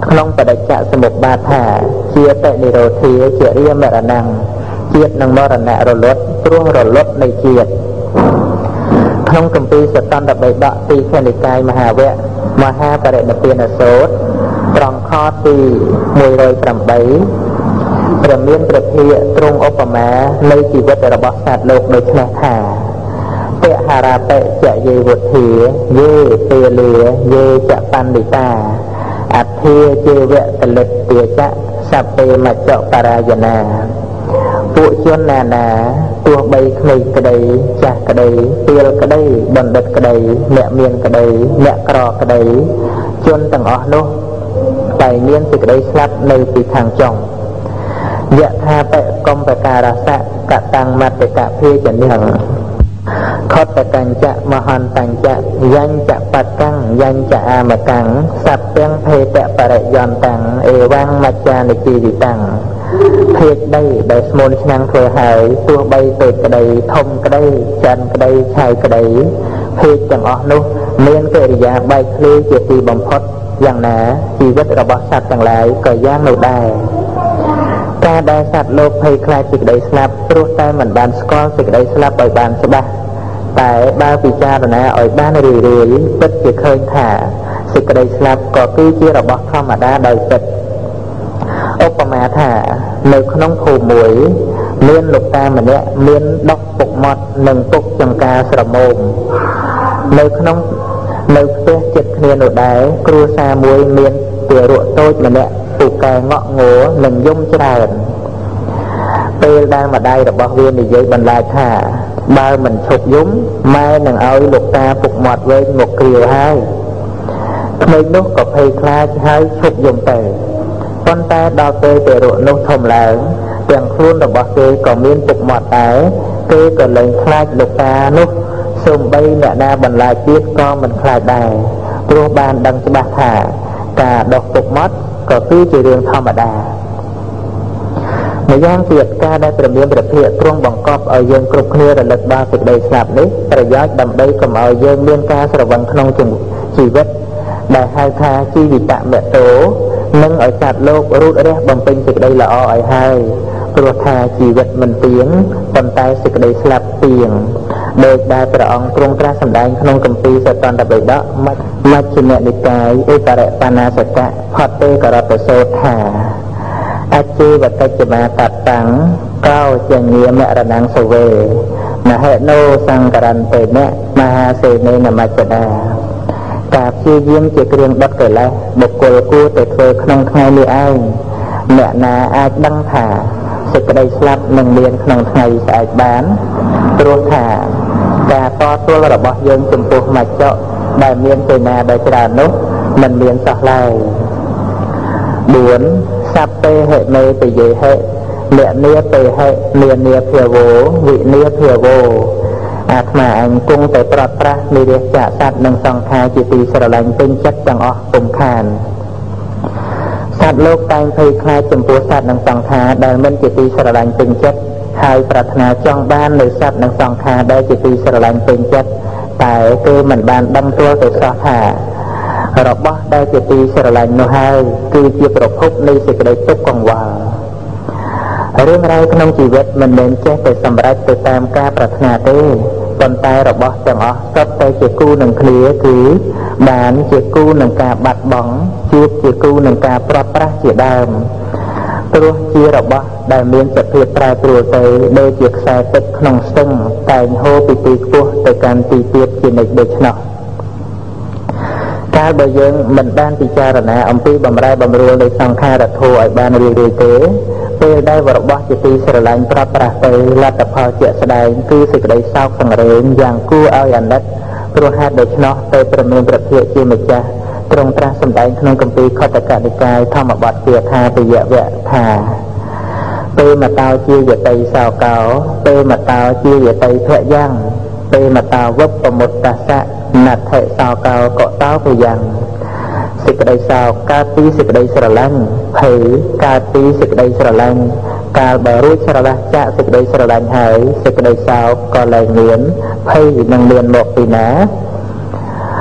ក្នុងបដិច្ចសមុបបាថាជាតនិរោធាជារាមរណੰជាតិនឹងមរណៈរលត់ព្រោះរលត់នៃជាតិក្នុងគម្ពីរសតន្តបិដកទីខនិកាយមហាវគ្គមហាបរិនិព្វានសូត្រត្រង់ខទីមួយរយប្រាំបីព្រះមានព្រះភិក្ខទ្រង់ឧបមានៃជីវិតរបស់សត្វលោកដូចនេះថាពហរតិចយេវុធាយេពេលាយេចបណ្ឌិតាអធិជាវៈតលិតទាចៈសពេមច្ចៈបរាយណាពួកជនណានាទោះបីក្មេងក្តីចាស់ក្តីទាលក្តីបណ្ឌិតក្តីអ្នកមានក្តីអ្នកក្រក្តីជនទាំងអស់នោះតែមានសេចក្តីស្លាប់នៅពីខាងចុងយថាបកំបការសៈកតាំងមត្តកភាចនិហខតកញ្ចៈមហន្តញ្ចៈយញ្ចបតੰយញ្ចអាមកੰសព្ទាំងភេតបរិយន្តੰអេវੰមច្ចានិជីវិតੰភេទដីដែលស្មូនឆ្នាំងធ្វើហើយទោះបីតូចក្តីធំក្តីចាន់ក្តីឆៅក្តីភេទទាំងអស់នោះមានកិរិយាបែកធ្លាយជាទីបំផុតយ៉ាងណាជីវិតរបស់សត្វទាំងឡាយក៏យ៉ាងនោះដែរការដែលសត្វលោកភ័យខ្លាចសេចក្តីស្លាប់ព្រោះតែមិនបានស្គាល់សេចក្តីស្លាប់ឲ្យបានច្បាស់តែបើពិចារណាឲ្យបានរឿយរឿយពិតជាឃើញថាសេចក្តីស្លាប់ក៏គឺជារបស់ធម្មតាដោយពិតឧបមាថានៅក្នុងភូមិមួយមានលោកតាម្នាក់មានដុកពុកមាត់និងពុកចង្ការស្រមោមនៅក្នុងនៅផ្ទះជិតគ្នានោះដែរគ្រួសារមួយមានទារកតូចម្នាក់ពូកែងក់ងល់និងយំច្រើនពេលដែលម្ដាយរបស់វានិយាយបន្លាចថាបើមិនឈប់យំម៉ែនឹងឲ្យលោកតាពុកមាត់វែងមកគ្រាវហើយក្មេងនោះក៏ភ័យខ្លាចហើយឈប់យំទៅប៉ុន្តែដល់ពេលទារកនោះធំឡើងទាំងខ្លួនរបស់គេក៏មានពុកមាត់ដែរគេក៏លែងខ្លាចលោកតានោះសូម្បីអ្នកណាបន្លាចទៀតក៏មិនខ្លាចដែរព្រោះបានដឹងច្បាស់ថាការដុសពុកមាត់ក៏គឺជារឿងធម្មតាម្យ៉ាងទៀតការដែលព្រះមានព្រះភិក្ខទ្រង់បង្កប់ឲ្យយើងគ្រប់គ្នារលឹកដល់សេចក្តីស្លាប់នេះប្រយោជន៍ដើម្បីកុំឲ្យយើងមានការស្រវឹងក្នុងជីវិតដែលហៅថាជីវិតមតោនិងឲ្យសត្វលោករូតរះបំពេញសេចក្តីល្អឲ្យហើយព្រោះថាជីវិតមិនទៀងប៉ុន្តែសេចក្តីស្លាប់ទៀងដោយដែលព្រះអង្គទ្រង់ត្រាស់សម្ដែងក្នុងគម្ពីរសតន្តបិដកមជ្ឈិមនិកាយឧបរិបណាសកៈផតទេករតសូត្រថាអជីវតិចមាតតាំងកោចញាមរណੰសវេមហេណូសង្ករន្តេនៈមហាសេនេនមច្ចដាការព្យាយាមជាគ្រឿងដុតកិលេសបុគ្គលគួរតែធ្វើក្នុងថ្ងៃនេះឯងអ្នកណាអាចដឹងថាសេចក្តីស្លាប់នឹងមានក្នុងថ្ងៃស្អែកបានព្រោះថាការតទល់របស់យើងចំពោះមច្ចៈដែលមានសេនាដែលច្រើននោះមិនមានសោះឡើយបួនសัพពេហិមេតយេហិលនាពេហិនានាភាវោវិនាភាវោអាត្មាអញគង់តែប្រត់ប្រាស់និរិះចៈសត្វនិងសង្ខារជាទីស្រឡាញ់ពេញចិត្តទាំងអស់ពុំខានសត្វលោកតែងភ័យខ្លាចចំពោះសត្វនិងសង្ខារដែលមិនជាទីស្រឡាញ់ពេញចិត្តហើយប្រាថ្នាចង់បាននៅសត្វនិងសង្ខារដែលជាទីស្រឡាញ់ពេញចិត្តតែគេមិនបានដឹងទាល់ទៅសោះថារបស់ដែលជាទីស្រឡាញ់នោះហើយគឺជាប្រភពនៃសេចក្តីទុក្ខកង្វល់រឿងរ៉ាវក្នុងជីវិតមិនមែនចេះតែសម្រេចទៅតាមការប្រាថ្នាទេប៉ុន្តែរបស់ទាំងអស់សុទ្ធតែជាគូនឹងគ្នាគឺបានជាគូនឹងការបាត់បង់ជួបជាគូនឹងការប្រត់ប្រាស់ជាដើមព្រោះជារបស់ដែលមានសភាពប្រែប្រួលទៅដូចជាខ្សែទឹកក្នុងស្ទឹងតែងហូរពីទីខ្ពស់ទៅកាន់ទីទាបជានិច្ចដូច្នោះកាលបើយើងមិនបានពិចារណាអំពីបម្រែបម្រួលនៃសង្ខារធម៌ឲ្យបានរឿយៗទេពេលដែលរបស់ជាទីស្រឡាញ់ប្រត់ប្រាស់ទៅលទ្ធផលជាក់ស្ដែងគឺសេចក្តីសោកសង្រេងយ៉ាងគួរឲ្យអាណិតព្រោះហេតុដូច្នោះទៅព្រះមានព្រះភិក្ខជាម្ចាស់ទ្រង់ត្រាស់សម្ដែងក្នុងគម្ពីរខត្តកនិកាយធម្មបទគាថាពយវៈថាពេលមតោជាយតីសោកោពេលមតោជាយតីភយ៉ាងពេលមតោវុបប្រមុតតសៈណដ្ឋិសោកោកតោពយ៉ាងសេចក្តីសោកកើតពីសេចក្តីស្រឡាញ់ភ័យកើតពីសេចក្តីស្រឡាញ់កាលបើរួចស្រឡះចាកសេចក្តីស្រឡាញ់ហើយសេចក្តីសោកក៏លែងមានភ័យនឹងមានមកពីណា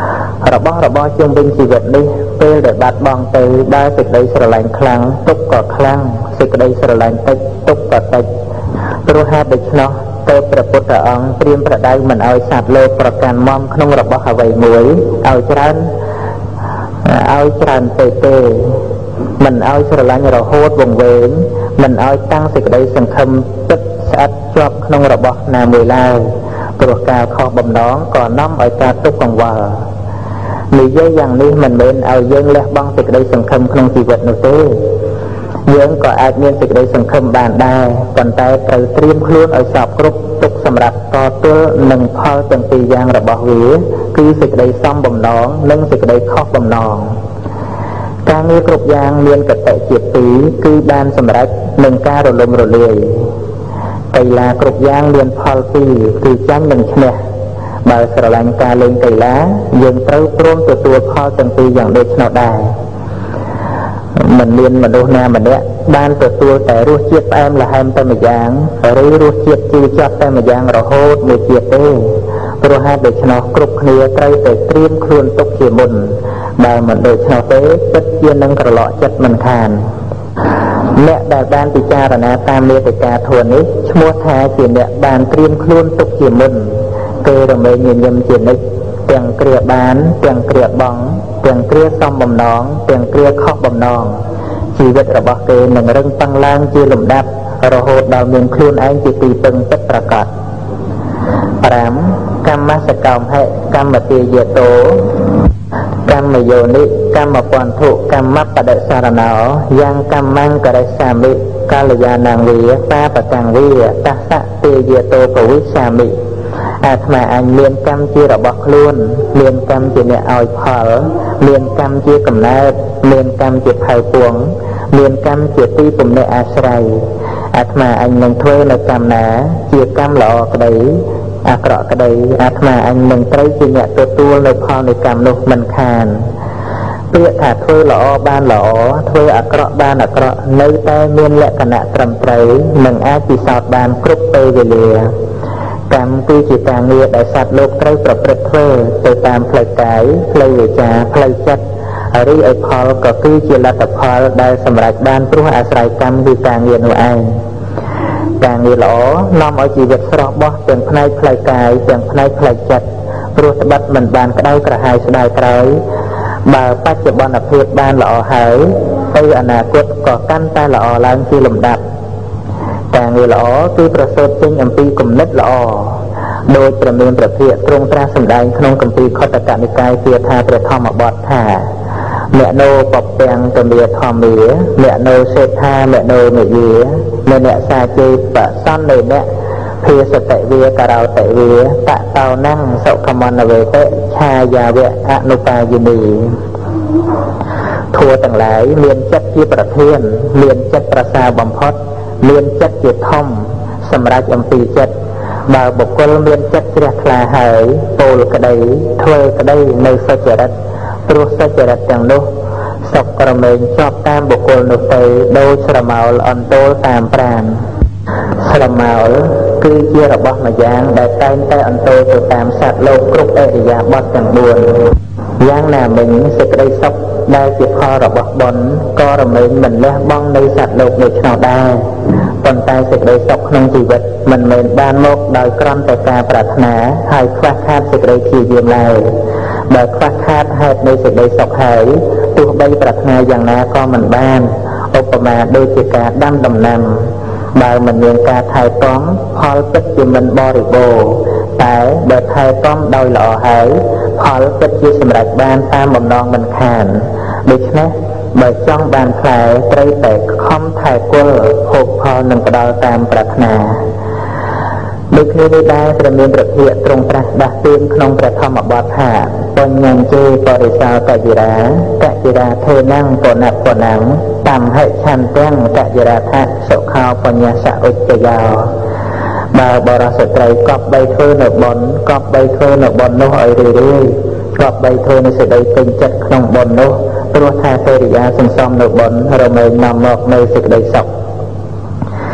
របស់របរជុំវិញជីវិតនេះពេលដែលបាត់បង់ទៅដោយសេចក្តីស្រឡាញ់ខ្លាំងទុកក៏ខ្លាំងសេចក្តីស្រឡាញ់តិចទុកក៏តិចព្រោះហេតុដូច្នោះទើបព្រះពុទ្ធអង្គព្រាមប្រដៅមិនឲ្យសត្វលោកប្រកាន់មមក្នុងរបស់អ្វីមួយឲ្យច្រើនឲ្យច្រើនពេកទេមិនឲ្យស្រឡាញ់រហូតវង្វេងមិនឲ្យតាំងសេចក្តីសង្ឃឹមពិតស្អិតជាប់ក្នុងរបស់ណាមួយឡើយព្រោះការខុសបំណងក៏នាំឲ្យការទុក្ខកង្វល់និយាយយ៉ាងនេះមិនមែនឲ្យយើងលះបង់សេចក្តីសង្ឃឹមក្នុងជីវិតនោះទេយើងក៏អាចមានសេចក្តីសង្ឃឹមបានដែរប៉ុន្តែត្រូវត្រៀមខ្លួនឲ្យសពគ្រប់ទុកសម្រាប់តទល់នឹងផលទាំងពីរយ៉ាងរបស់វាគឺសេចក្តីសមបំណងនិងសេចក្តីខុសបំណងការងារគ្រប់យ៉ាងមានកតេជាពីរគឺបានសម្រេចនឹងការរលំរលាយកីឡាគ្រប់យ៉ាងមានផលពីរគឺចាញ់និងឈ្នះបើស្រឡាញ់ការលេងកីឡាយើងត្រូវព្រមទទួលផលទាំងពីរយ៉ាងដូចនោះដែរមិនមានមនុស្សណាម្នាក់បានទទួលតែរសជាតិផ្អែមល្ហែមតែម្យ៉ាងឬរសជាតិជូរចត់តែម្យ៉ាងរហូតមួយជាតិទេព្រោះហេតុដូច្នោះគ្រប់គ្នាត្រូវតែត្រៀមខ្លួនទុកជាមុនបើមិនដូច្នោះទេចិត្តជានឹងក្រឡកចិត្តមិនខានអ្នកដែលបានពិចារណាតាមមេតិកាធម៌នេះឈ្មោះថាជាអ្នកបានត្រៀមខ្លួនទុកជាមុនគេរមែងញញឹមជានិច្ចទាំងគ្រាបានទាំងគ្រាបង់ទាំងគ្រាសំបំណងទាំងគ្រាខុសបំណងជីវិតរបស់គេនឹងរឹងប៉ឹងឡើងជាលំដាប់រហូតដល់មានខ្លួនឯងជាទីពឹងពិតប្រាកដប្រាំកម្មសកម្មហេកម្មទាយតោកម្មយោនិកម្មពន្ធុកម្មបដិសារណោយ៉ាងកម្មង្ករិសាមិកាលយានាងវាបាបតាំងវាតសៈទាយតោពវិសាមិអាត្មាអញមានកម្មជារបស់ខ្លួនមានកម្មជាអ្នកឲ្យផលមានកម្មជាកំណើតមានកម្មជាផៅពួងមានកម្មជាទីពំនិអាស្រ័យអាត្មាអញនឹងធ្វើនៅកម្មណាជាកម្មល្អក្តីអាក្រក់ក្តីអាត្មាអញនឹងត្រូវជាអ្នកទទួលនៅផលនៃកម្មនោះមិនខានពាក្យថាធ្វើល្អបានល្អធ្វើអាក្រក់បានអាក្រក់នៅតែមានលក្ខណៈត្រឹមត្រូវនិងអាចពិសោធន៍បានគ្រប់ពេលវេលាកម្មគឺជាការងារដែលសត្វលោកត្រូវប្រព្រឹត្តធ្វើទៅតាមផ្លូវកាយផ្លូវវាចាផ្លូវចិត្តរីឯផលក៏គឺជាលទ្ធផលដែលសម្រេចបានព្រោះអាស្រ័យកម្មគឺការងារនោះឯងការងារល្អនាំឲ្យជីវិតស្រស់បោះទាំងផ្នែកផ្លូវកាយទាំងផ្នែកផ្លូវចិត្តព្រោះត្បិតមិនបានក្តៅក្រហាយស្ដាយក្រោយបើបច្ចុប្បន្នភាពបានល្អហើយទៅអនាគតក៏កាន់តែល្អឡើងជាលំដាប់ការងារល្អគឺប្រសូតចេញអំពីគំនិតល្អដោយព្រះមានព្រះភិក្ខទ្រង់ត្រាស់សម្ដែងក្នុងគម្ពីរខត្តកនិកាយជាថាព្រះធម្មបទថាអ្នកណោបពាំងតមាធម្មាអ្នកណោសេដ្ឋាអ្នកណោនិយាអ្នកសាជេបសន្និអ្នកភាសតិវាការោតិវាតតោណੰសុខមនវេតិឆាយាវៈអនុបាយនីធัวទាំងឡាយមានចិត្តជាប្រធានមានចិត្តប្រសើរបំផុតមានចិត្តជាធំសម្រាប់អំពីចិត្តបើបុគ្គលមានចិត្តជ្រះថ្លាហើយពោលក្តីធ្វើក្តីនៅសុចរិតព្រោះសុចរិតទាំងនោះសុខក្រមែងជាប់តាមបុគ្គលនោះទៅដោយស្រមោលអន្ទោលតាមប្រាណស្រមោលគឺជារបស់មួយយ៉ាងដែលតែងតែអន្ទោលទៅតាមសត្វលោកគ្រប់អរិយាបថទាំងបួនយ៉ាងណាមិញសេចក្តីសុខដែលជាផលរបស់បុណ្យក៏រមែងមិនលះបង់នៅសត្វលោកដូចនោះដែរប៉ុន្តែសេចក្តីសុខក្នុងជីវិតមិនមែនបានមកដោយគ្រាន់តែការប្រាថ្នាហើយខ្វះខាតសេចក្តីព្យាយាមឡើយបើខ្វះខាតហេតុនៃសេចក្តីសុខហើយទោះបីប្រាថ្នាយ៉ាងណាក៏មិនបានឧបមាដូចជាការដាំដំណាំបើមិនមានការថែទាំផលពិតជាមិនបរិបូរណ៍តែបើថែទាំដោយល្អហើយផលពិតជាសម្រេចបានតាមបំណងមិនខានដូច្នេះបើចង់បានផ្លែត្រូវតែខំថែគល់ភោគផលនឹងផ្ដល់តាមប្រាថ្នាដូចគ្នានេះដែរព្រះមានព្រះភិក្ខទ្រង់ត្រាស់ដាស់តឿនក្នុងព្រះធម្មបទថាបញ្ញញ្ជេបរិសោតវិរាកจิរាធេណੰពណពណੰតំហិឆន្ទាំងកจิរាថសុខោបញ្ញសឧច្ចយោបើបរិសុទ្ធត្រីកប់បីធ្វើនៅបុណ្យកប់បីធ្វើនៅបុណ្យនោះឲ្យរឿយរឿយកប់បីធ្វើនៅសេចក្តីពេញចិត្តក្នុងបុណ្យនោះព្រោះថាកិរិយាសន្សំនៅបុណ្យរមែងនាំមកនៅសេចក្តីសុខឯ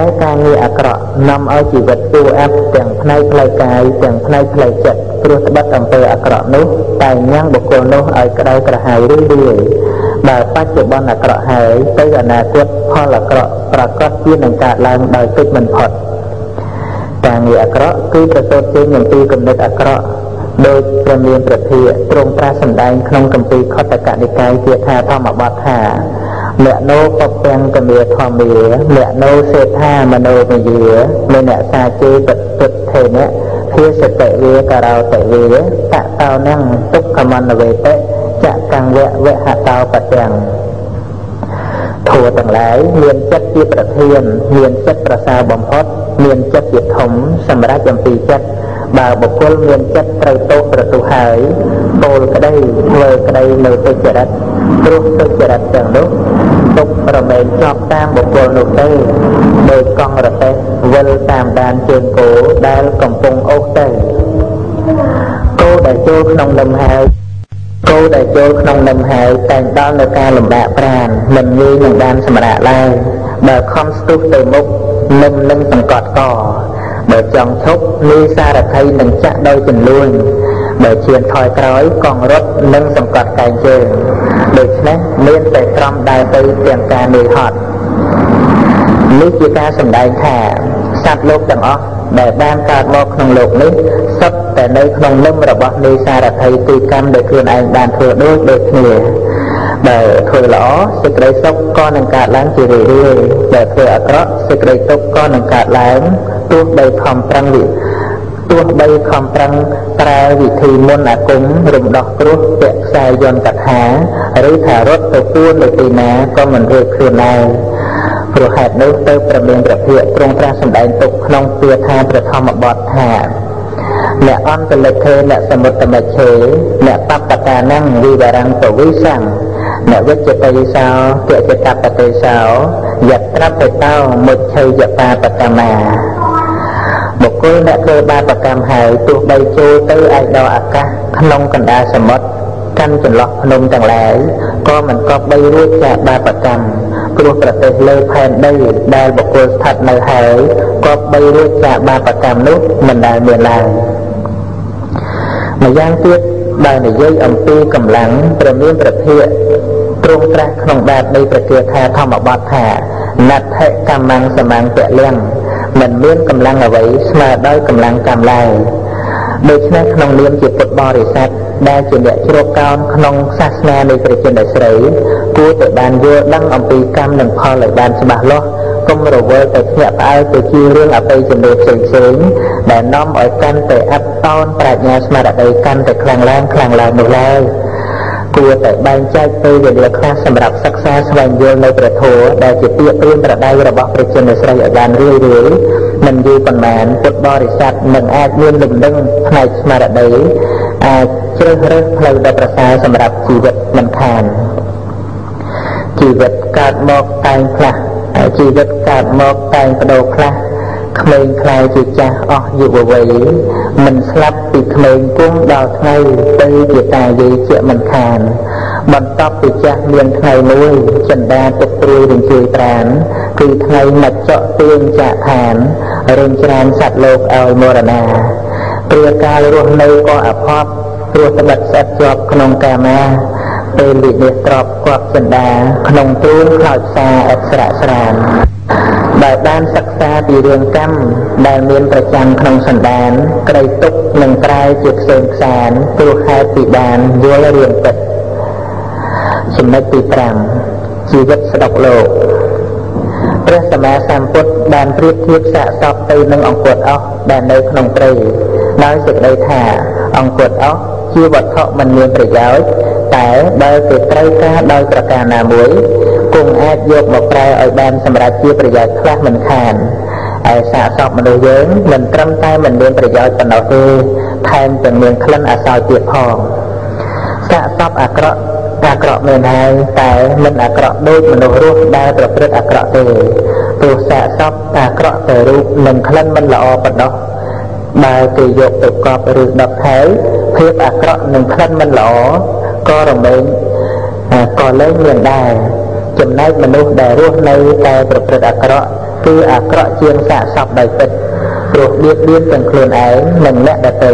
តែការងារអាក្រក់នាំឲ្យជីវិតទូអាប់ទាំងផ្នែកផ្លូវកាយទាំងផ្នែកផ្លូវចិត្តព្រោះត្បិតអំពើអាក្រក់នោះតែញ៉ាំងបុគ្គលនោះឲ្យក្តៅក្រហាយរឿយរឿយបើបច្ចុប្បន្នអាក្រក់ហើយទៅអនាគតផលអាក្រក់ប្រកាសជានឹងកើតឡើងដោយទឹកមិនផុតការងារអាក្រក់គឺប្រសូតចេញអំពីគំនិតអាក្រក់ដោយព្រះមានប្រធាទ្រង់ប្រាសម្ដែងក្នុងគម្ពីរខត្តកនិកាយជាថាធម្មបទថាមនោបពាំងកមេធម្មាមនោសេដ្ឋាមនោវិយាមនសាជេបទុតថេនៈភាសតិវាការោតិវាតតោនឹងទុក្ខមនវេតិចកង្វៈវហតោបទាំងធัวទាំងឡាយមានចិត្តជាប្រធានមានចិត្តប្រសើរបំផុតមានចិត្តជាធំសម្រាប់អំពីចិត្តបើបុគ្គលមានចិត្តត្រូវទោសប្រទោសហើយពោលក្តីធ្វើក្តីនៅទុច្ចរិតព្រោះទុច្ចរិតទាំងនោះទុកប្រមែងជាប់តាមបុគ្គលនោះទេដោយកង់រទេះវិលតាមដានជើងគោដែលកំពុងអូសទៅគោដែលចូលក្នុងលំហើយគោដែលចូលក្នុងលំហើយតែងដល់នៅការលំបាកប្រាណមិនងាយនឹងបានសម្រាកឡើយបើខំស្ទុះទៅមុខនឹងនឹងសង្កត់កបើចង់ឈប់នីសារថីនឹងចាក់ដោយចន្លួនបើឈានថយក្រោយកង់រត់នឹងសង្កត់កែងជើងដូច្នេះមានតែត្រំដើរទៅទាំងការនឿយហត់នេះជាការសម្ដែងថាសត្វលោកទាំងអស់ដែលបានកើតមកក្នុងโลกនេះសុទ្ធតែនៅក្នុងលំរបស់នីសារថីទីកម្មដែលខ្លួនឯងបានធ្វើដូចដូចគ្នាបើធ្វើល្អសេចក្តីសុខក៏នឹងកើតឡើងជារឿយៗបើធ្វើអាក្រក់សេចក្តីទុក្ខក៏នឹងកើតឡើងទោះបីខំប្រឹងវិទោះបីខំប្រឹងប្រើវិធីមន្តអាគមរំដោះគ្រោះពាក់ខ្សែយន្តកថាឬថារត់ទៅពួននៅទីណាក៏មិនរួចខ្លួនឯងព្រោះហេតុនោះទៅព្រះមានព្រះភិក្ខទ្រង់ត្រាស់សម្ដែងទុកក្នុងពាក្យថាព្រះធម្មបទថាអ្នកអន្តលិខេអ្នកសមុត្តមច្ឆេអ្នកបបតានំវិវរੰពវិសੰអ្នកវិជ្ជតិសោទិចតបតិសោយត្របតោមុច្ឆេយបាបកម្មមាបុគ្គលអ្នកធ្វើបាបកម្មហើយទោះបីចូលទៅឯកដល់អាកាសក្នុងកណ្ដាលសមុទ្រកាន់ចន្លោះភ្នំទាំងឡាយក៏មិនក៏បីរួចចាកបាបកម្មព្រោះប្រទេសលើផែនដីដែលបុគ្គលស្ថិតនៅហើយក៏បីរួចចាកបាបកម្មនោះមិនដែលមានឡើយម្យ៉ាងទៀតបើនិយាយអំពីកម្លាំងព្រះមានព្រះភិក្ខទ្រង់ត្រាស់ក្នុងបែបនៃព្រះគាថាធម្មបទថាណដ្ឋិកម្មੰសមੰពលំមិនមានកម្លាំងអ្វីស្មើដោយកម្លាំងកម្មឡើយដូច្នេះក្នុងនាមជាពុទ្ធបរិស័ទដែលជាអ្នកជ្រកកោនក្នុងសាសនានៃព្រះចិនស្រីគួរតែបានយល់ដឹងអំពីកម្មនិងផលឲ្យបានច្បាស់លាស់កុំរវល់ទៅភ្ញាក់ផ្អើលទៅជារឿងអបិយជំនឿផ្សេងផ្សេងដែលនាំឲ្យកាន់តែអាប់តោនប្រាជ្ញាស្មារតីកាន់តែខ្លាំងឡើងខ្លាំងឡើងនោះឡើយគួរតែបែងចែកពេលវេលាខ្លះសម្រាប់សិក្សាស្វែងយល់នៅព្រះធម៌ដែលជាពាក្យព្រានប្រដៅរបស់ព្រះចិនស្រីឲ្យបានរឿយរឿយមិនយូរប៉ុន្មានពុទ្ធបរិស័ទនឹងអាចមានលំនឹងផ្នែកស្មារតីអាចជ្រើសរើសផ្លូវដ៏ប្រសើរសម្រាប់ជីវិតមិនខានជីវិតកើតមកតែងខ្លះជីវិតកើតមកតែងបដូរខ្លះក្មេងខ្លាយជាចាស់អស់យុវវ័យមិនស្លាប់ពីក្មេងគង់ដល់ថ្ងៃទៅជាតាយាយជាមិនខានបន្ទាប់ពីចាស់មានថ្ងៃមួយចិន្តាទុកព្រួយរំជួយប្រានគឺថ្ងៃមច្ចៈទាញចាក់ឋានរំច្រានសត្វលោកឲ្យមរណាព្រាកាលរស់នៅក៏អភ័ព្វព្រោះត្បិតស្អិតជាប់ក្នុងកាមាពេលវិនិច្ឆ័យទ្របគាត់ចិន្តាក្នុងទូលខ្លោចផ្សាឥតស្រាកស្រានដែលបានសិក្សាពីរឿងកម្មដែលមានប្រចាំក្នុងសន្តានក្តីទុក្ខនឹងប្រែជាផ្សេងផ្សានព្រោះហេតុពីបានយល់រឿងពិតចំណុចទីប្រាំជីវិតស្ដុកលោកព្រះសម្មាសម្ពុទ្ធបានប្រៀបធៀបសាកសពទៅនឹងអង្គុតអស់ដែលនៅក្នុងព្រៃដោយសេចក្តីថាអង្គុតអស់ជាវត្ថុមិនមានប្រយោជន៍តែបើគេត្រូវការដោយប្រការណាមួយគង់អាចយកមកប្រែឲ្យបានសម្រាប់ជាប្រយោជន៍ខ្លះមិនខានឯសាកសពមនុស្សយើងមិនត្រឹមតែមិនមានប្រយោជន៍ប៉ុណ្ណោះទេថែមទាំងមានក្លិនអសោយទៀតផងសាកសពអាក្រក់អាក្រក់មែនហើយតែមិនអាក្រក់ដូចមនុស្សរស់ដែលប្រព្រឹត្តអាក្រក់ទេព្រោះសាកសពអាក្រក់តែរូបនិងក្លិនមិនល្អប៉ុណ្ណោះបើគេយកទៅកប់ឬដុតហើយភាពអាក្រក់និងក្លិនមិនល្អក៏រមែងក៏លែងមានដែរចំណែកមនុស្សដែលរស់នៅតែប្រព្រឹត្តអាក្រក់គឺអាក្រក់ជាងសាកសពដោយពិតព្រោះបៀតបៀនទាំងខ្លួនឯងនិងអ្នកដទៃ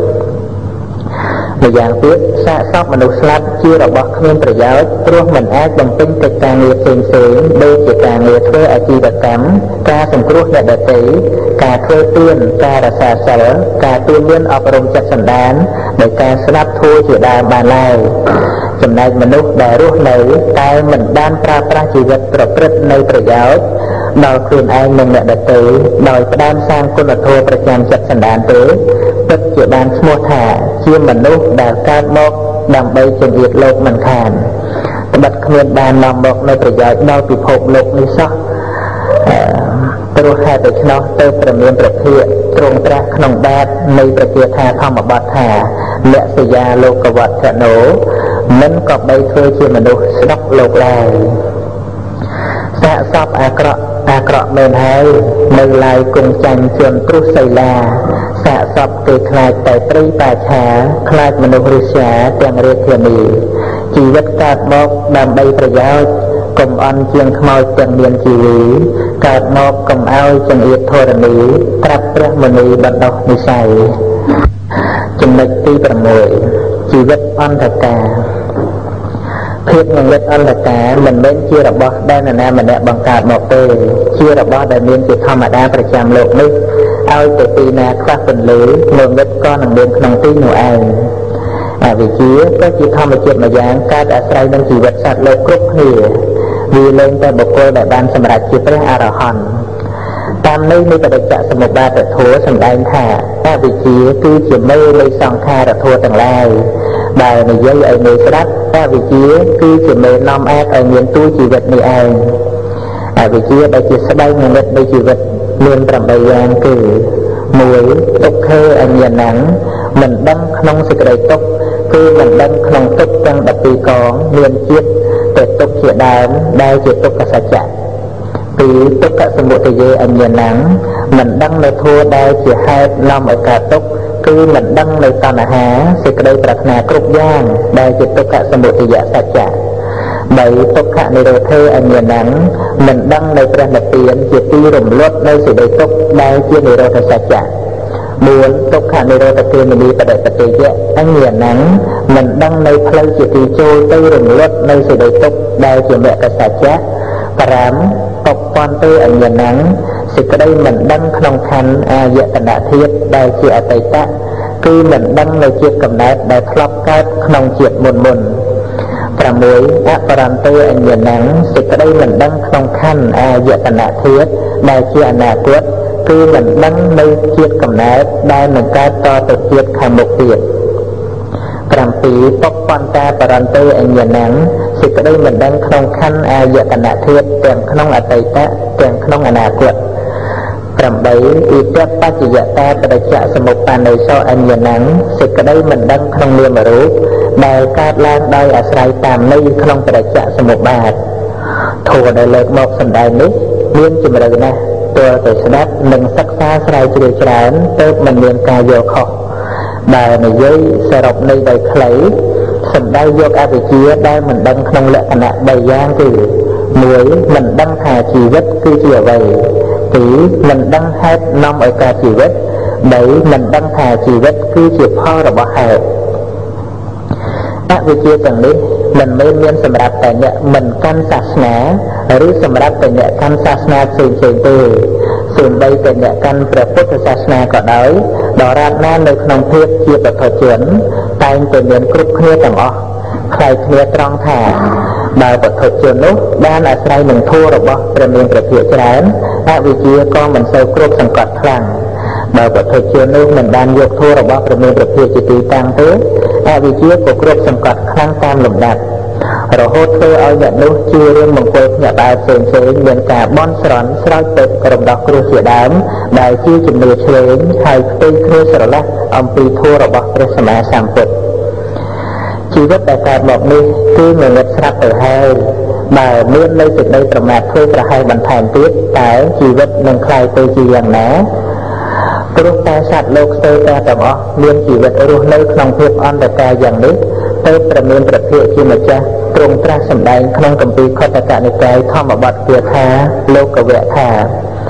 ម្យ៉ាងទៀតសាកសពមនុស្សស្លាប់ជារបស់គ្មានប្រយោជន៍ព្រោះមិនអាចបំពេញកិច្ចការងារផ្សេងផ្សេងដូចជាការងារធ្វើអាជីវកម្មការសង្គ្រោះអ្នកដទៃការធ្វើទានការរក្សាសីលការទូន្មានអប់រំចិត្តសន្តានដោយការស្ដាប់ធម៌ជាដើមបានឡើយចំណែកមនុស្សដែលរស់នៅតែមិនបានប្រើប្រាស់ជីវិតប្រព្រឹត្តនៅប្រយោជន៍ដល់ខ្លួនឯងនិងអ្នកដទៃដោយផ្ដើមសាងគុណធម៌ប្រចាំចិត្តសន្តានទេពិតជាបានឈ្មោះថាជាមនុស្សដែលកើតមកដើម្បីចង្អៀតលោកមិនខានត្បិតគ្មានបាននាំមកនៅប្រយោជន៍ដល់ពិភពលោកនេះសោះព្រោះហេតុដូច្នោះទៅប្រមានប្រធាទ្រង់ត្រាស់ក្នុងបាតនៃប្រទាថាធម្មបទថាលក្ខយាលោកវត្តណោមិនក៏បីធ្វើជាមនុស្សស្ដុកលោកឡើយសាកសពអាក្រក់អាក្រក់មែនហើយនៅឡើយគង់ចាញ់ជន់ព្រោះសីលាសាកសពគេខ្លាចតែព្រៃបាឆាខ្លាចមនុស្សរិស្យាទាំងរាធានីជីវិតកើតមកដើម្បីប្រយោជន៍កុំអន់ជាងខ្មោចទាំងមានជីវីកើតមកកុំឲ្យចង្អៀតធរណីត្រាប់ព្រះមុនីបណ្ដោះនិស័យចំណុចទីប្រាំមួយជីវិតអន្តកាភាពងងឹតអន្តការមិនមែនជារបស់ដែលនរណាម្នាក់បង្កើតមកទេជារបស់ដែលមានជាធម្មតាប្រចាំលោកនេះឲ្យទៅទីណាខ្វះពន្លឺងងឹតក៏នឹងមានក្នុងទីនោះឯងអវិជ្ជាក៏ជាធម្មជាតិមួយយ៉ាងកើតអាស្រ័យនឹងជីវិតសត្វលោកគ្រប់គ្នាវាលែងតែបុគ្គលដែលបានសម្រេចជាព្រះអរហន្តតាមន័យនៃបដិច្ចសមុប្បាទធម៌សម្ដែងថាអវិជ្ជាគឺជាមេនៃសង្ខារធម៌ទាំងឡាយដែលនិយាយឲ្យមេស្ដាប់អវិជ្ជាគឺជាមេនាំអាចឲ្យមានទូជីវិតនេះឯងអវិជ្ជាដែលជាស្បែកងងឹតនៃជីវិតមានប្រាំបីយ៉ាងគឺមួយទុក្ខេអញ្ញណੰមិនដឹងក្នុងសេចក្តីទុក្ខគឺមិនដឹងក្នុងទុក្ខទាំងដប់ពីរកងមានជាតិតែទុក្ខជាដើមដែលជាទុក្ខសច្ចៈពីរទុក្ខសមុទយេអញ្ញណੰមិនដឹងនៅធម៌ដែលជាហេតុនាំឲ្យកើតទុក្ខគឺមិនដឹងនៅតណ្ហាសេចក្តីប្រាថ្នាគ្រប់យ៉ាងដែលជាទុក្ខសមុទយសច្ចៈបីទុក្ខនិរោធេអញ្ញណੰមិនដឹងនៅព្រះនិព្វានជាទីរំលត់នៅសេចក្តីទុក្ខដែលជានិរោធសច្ចៈបួនទុក្ខនិរោធគិមនីបដិបតិយៈអញ្ញណੰមិនដឹងនៅផ្លូវជាទីចូលទៅរំលត់នៅសេចក្តីទុក្ខដែលជាមគ្គសច្ចៈប្រាំបពន្ទេអញ្ញណੰសេចក្តីមិនដឹងក្នុងខណ្ឌអាយតនធាតុដែលជាអតីតៈគឺមិនដឹងនៅជាតិកំណើតដែលធ្លាប់កើតក្នុងជាតិមុនមុនប្រាំមួយអបរន្ទេអញ្ញណੰសេចក្តីមិនដឹងក្នុងខណ្ឌអាយតនធាតុដែលជាអនាគតគឺមិនដឹងនៅជាតិកំណើតដែលនឹងកើតតទៅជាតិខាងមុខទៀតប្រាំពីរបពន្តាបរន្ទេអញ្ញណੰសេចក្តីមិនដឹងក្នុងខណ្ឌអាយតនធាតុទាំងក្នុងអតីតៈទាំងក្នុងអនាគតប្រាំបីអិតបច្ចយតាបដិច្ចសមុប្បានេសោអញ្ញណੰសេចក្តីមិនដឹងក្នុងនាមរូបដែលកើតឡើងដោយអាស្រ័យតាមន័យក្នុងបដិច្ចសមុប្បាទធម៌ដែលលើកមកសម្ដែងនេះមានជម្រៅណាស់ទើបតែស្ដាប់និងសិក្សាស្រាវជ្រាវច្រើនទើបមិនមានការយល់ខុសដែលនិយាយសរុបន័យដោយខ្លីសម្ដៅយកអវិជ្ជាដែលមិនដឹងក្នុងលក្ខណៈបីយ៉ាងគឺមួយមិនដឹងថាជីវិតគឺជាអ្វីពីរមិនដឹងហេតុនាំឲ្យកើតជីវិតបីមិនដឹងថាជីវិតគឺជាផលរបស់ហេតុអវិជ្ជាទាំងនេះមិនមែនមានសម្រាប់តែអ្នកមិនកាន់សាសនាឬសម្រាប់តែអ្នកកាន់សាសនាផ្សេងៗទេសូម្បីតែអ្នកកាន់ព្រះពុទ្ធសាសនាក៏ដោយដរាបណានៅក្នុងភាពជាពុទ្ធជនតែងតែមានគ្រប់គ្នាទាំងអស់ខ្លាយគ្នាត្រង់ថាបើពុទ្ធជននោះបានអាស្រ័យនឹងធម៌របស់ព្រះមានព្រះភិក្ខុច្រើនអវិជ្ជាក៏មិនសូវគ្រប់សង្កត់ខ្លាំងបើពុទ្ធជននោះមិនបានយកធម៌របស់ព្រះមានព្រះភិក្ខុជាទីតាំងទេអវិជ្ជាក៏គ្រប់សង្កត់ខ្លាំងតាមលំដាប់រហូតធ្វើឲ្យអ្នកនោះជឿរឿងមង្គលភ្នាក់ដើរផ្សេងៗមានការបន់ស្រន់ស្រោចទឹករំដោះគ្រោះជាដើមដែលជាជំនឿឆ្វេងហើយផ្ទុយគ្នាស្រឡះអំពីធម៌របស់ព្រះសម្មាសម្ពុទ្ធជីវិតដែលកើតមកនេះគឺងងឹតស្រាប់ទៅហើយបើមាននៅសេចក្តីប្រមាទធ្វើប្រហែលបន្ថែមទៀតតើជីវិតនឹងคล้ายទៅជាយ៉ាងណាព្រោះតែសត្វលោកស្ទើរតែទាំងអស់មានជីវិតរស់នៅក្នុងភាពអន្តកាយយ៉ាងនេះទៅព្រះមានព្រះភិក្ខុជាម្ចាស់ទ្រង់ត្រាស់សម្ដែងក្នុងគម្ពីរខត្តកនិកាយធម្មបទគាថាលោកវៈថា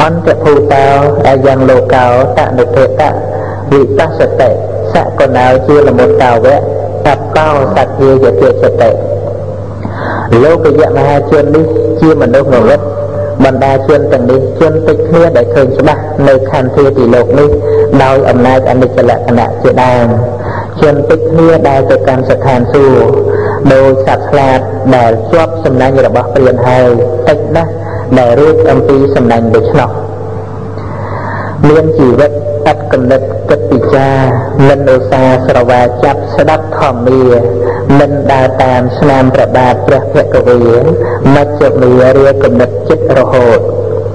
អន្តភូតោអាយ៉ាងលោកោតនុភេតៈវិបស្សតិសកណៅជាលមុតតាវៈតបោសត្យាយតិចតិលោកយៈមហាជននេះជាមនុស្សងងឹតបណ្ដាជនទាំងនេះជនតិចគ្នាដែលឃើញច្បាស់នៅខន្ធាទីលោកនេះដោយអំណាចអនិច្ចលក្ខណៈជាដើមជនតិចគ្នាដែលទៅកាន់ស្ថានសួគ៌ដោយសត្វស្លាបដែលជាប់សំណាញ់របស់ព្រានហើយតិចណាស់ដែលរួចអំពីសំណាញ់ដូច្នោះមានជីវិតអត់កំណត់គិតពិចារមិនឧស្សាហ៍ស្រវាចាប់ស្ដាប់ធម្មាមិនដើរតាមស្នាមព្រះបាទព្រះភគវីមជ្ឈមារាកំណត់ចិត្តរហូត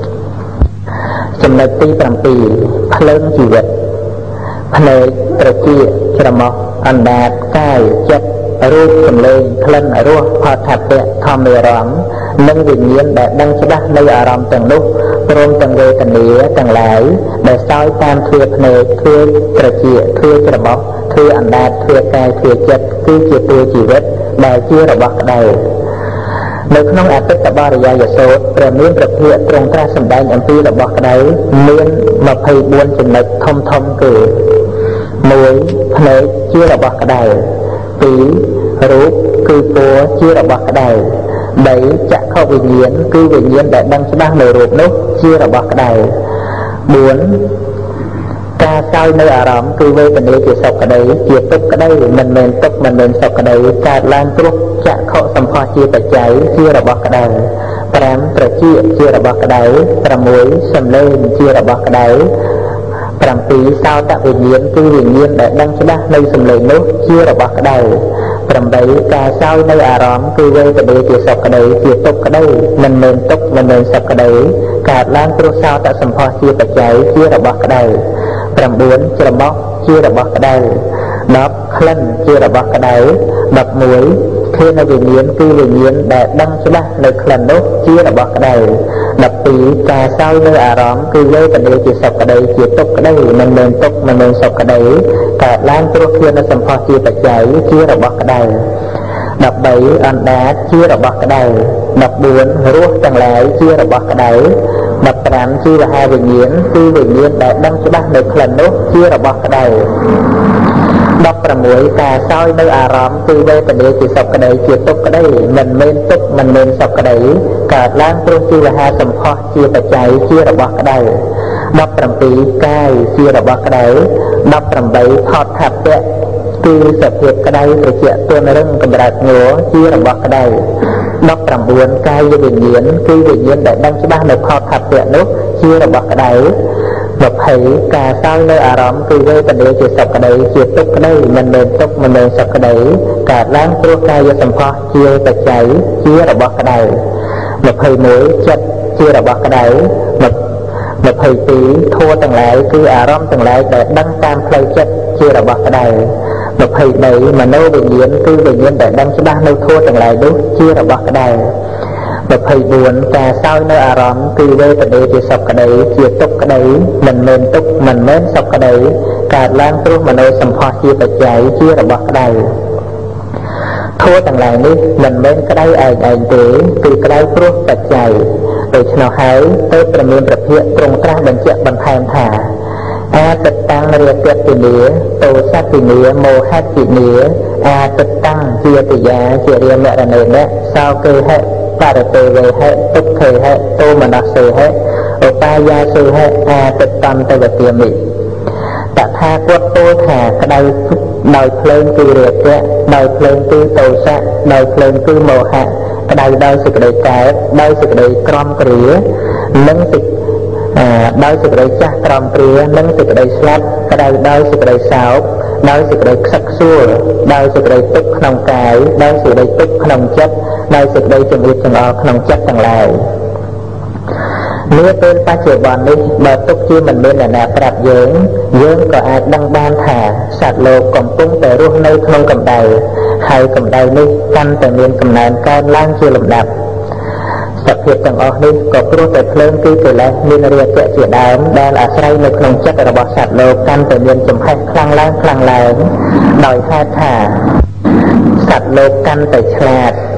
ចំណុចទី7ភ្លើងជីវិតភ្នែកត្រចៀកច្រមុះអណ្ដាតកាយចិត្តរូបសម្លេងក្លិនរសផតភៈធម្មអារម្មណ៍និងវិញ្ញាណដែលដឹងច្បាស់នៅអារម្មណ៍ទាំងនោះព្រមទាំងវេទនាទាំងឡាយដែលសោយតាមទ្វារភ្នែកទ្វារត្រចៀកទ្វារច្រមុះទ្វារអណ្ដាតទ្វារកាយទ្វារចិត្តគឺជាតួជីវិតដែលជារបស់ក្តៅនៅក្នុងអតិតបរិយាយសូត្រព្រះមានព្រះភិក្ខទ្រង់ត្រាស់សម្ដែងអំពីរបស់ក្តៅមានម្ភៃបួនចំណុចធំធំគឺមួយភ្នែកជារបស់ក្តៅពីររូបគឺពណ៌ជារបស់ក្តៅបីចក្ខុវិញ្ញាណគឺវិញ្ញាណដែលដឹងច្បាស់នៅរូបនោះជារបស់ក្តៅបួនការសោយនៅអារម្មណ៍គឺវេទនាជាសុខក្តីជាទុក្ខក្តីមិនមែនទុក្ខមិនមែនសុខក្តីកើតឡើងព្រោះចក្ខុសម្ផស្សជាបច្ច័យជារបស់ក្តៅប្រាំត្រចៀកជារបស់ក្តៅប្រាំមួយសម្លេងជារបស់ក្តៅប្រាំពីរសោតវិញ្ញាណគឺវិញ្ញាណដែលដឹងច្បាស់នៅសម្លេងនោះជារបស់ក្តៅប្រាំបីការសោយនៅអារម្មណ៍គឺវេទនាជាសុខក្តីជាទុក្ខក្តីមិនមែនទុក្ខមិនមែនសុខក្តីកើតឡើងព្រោះសោតសម្ផស្សជាបច្ច័យជារបស់ក្តៅប្រាំបួនច្រមុះជារបស់ក្តៅដប់ក្លិនជារបស់ក្តៅដប់មួយធានវិញ្ញាណគឺវិញ្ញាណដែលដឹងច្បាស់នៅក្លិននោះជារបស់ក្តៅដប់ពីរការសោយនៅអារម្មណ៍គឺវេទនាជាសុខក្តីជាទុក្ខក្តីមិនមែនទុក្ខមិនមែនសុខក្តីកើតឡើងព្រោះធានសម្ផស្សជាបច្ច័យជារបស់ក្តៅដប់បីអណ្ដាតជារបស់ក្តៅដប់បួនរសទាំងឡាយជារបស់ក្តៅដប់ប្រាំជីវហាវិញ្ញាណគឺវិញ្ញាណដែលដឹងច្បាស់នៅក្លិននោះជារបស់ក្តៅដប់ប្រាំមួយការសោយនៅអារម្មណ៍គឺវេទនាជាសុខក្តីជាទុក្ខក្តីមិនមែនទុក្ខមិនមែនសុខក្តីកើតឡើងព្រោះជីវហាសម្ផស្សជាបច្ច័យជារបស់ក្តៅដប់ប្រាំពីរកាយជារបស់ក្តៅដប់ប្រាំបីផតថពៈគឺសភាពក្តៅត្រជាក់ទន់រឹងកម្រើកងัวជារបស់ក្តៅដប់ប្រាំបួនកាយវិញ្ញាណគឺវិញ្ញាណដែលដឹងច្បាស់នៅផតថពៈនោះជារបស់ក្តៅម្ភៃការសោយនៅអារម្មណ៍គឺវេទនាជាសុខក្តីជាទុក្ខក្តីមិនមែនទុក្ខមិនមែនសុខក្តីកើតឡើងព្រោះកាយសម្ផស្សជាបច្ច័យជារបស់ក្តៅម្ភៃមួយចិត្តជារបស់ក្តៅម្ភៃពីរធម៌ទាំងឡាយគឺអារម្មណ៍ទាំងឡាយដែលដឹងតាមផ្លូវចិត្តជារបស់ក្តៅម្ភៃបីមโนវិញ្ញាណគឺវិញ្ញាណដែលដឹងច្បាស់នៅធម៌ទាំងឡាយនោះជារបស់ក្តៅម្ភៃបួនការសោយនៅអារម្មណ៍គឺវេទនាជាសុខក្តីជាទុក្ខក្តីមិនមែនទុក្ខមិនមែនសុខក្តីកើតឡើងព្រោះមโนសម្ផស្សជាបច្ច័យជារបស់ក្តៅធម៌ទាំងឡាយនេះមិនមែនក្តៅឯងឯងទេគឺក្តៅព្រោះបច្ច័យដូច្នោះហើយទើបព្រះមានព្រះភិក្ខទ្រង់ត្រាស់បញ្ជាក់បន្ថែមថាអាទិតាំងរាគតិនីតោសតិនីមោហតិនីអាទិតាំងជាតិយាជារាមរណេណៈសោកេហៈបរតេវេហៈទុក្ខេហៈតោមនសេហៈឧបាយាសេហៈអាទិតន្តវទាមិតថាគតពោលថាក្តៅដោយភ្លើងគឺរាគៈដោយភ្លើងគឺតោសៈដោយភ្លើងគឺមោហៈក្តៅដោយសេចក្តីកើតដោយសេចក្តីក្រំគ្រានិងសេចដោយសេចក្តីចាស់ក្រំគ្រានិងសេចក្តីស្លាប់ក្តៅដោយសេចក្តីសោកដោយសេចក្តីខ្សឹកខ្សួលដោយសេចក្តីទុក្ខក្នុងកាយដោយសេចក្តីទុក្ខក្នុងចិត្តដោយសេចក្តីជំរាបចង្អល់ក្នុងចិត្តទាំងឡាយនាពេលបច្ចុប្បន្ននេះបើទុកជាមិនមានអ្នកណាប្រាប់យើងយើងក៏អាចដឹងបានថាសត្វលោកកំពុងតែរស់នៅក្នុងកម្ដៅហើយកម្ដៅនេះកាន់តែមានកំណើនកើនឡើងជាលំដាប់សភាពទាំងអស់នេះក៏ព្រោះតែភ្លើងគឺកិលេសមានរាគៈជាដើមដែលអាស្រ័យនៅក្នុងចិត្តរបស់សត្វលោកកាន់តែមានចំហេះខ្លាំងឡើងខ្លាំងឡើងដោយហេតុថាសត្វលោកកាន់តែឆ្លាត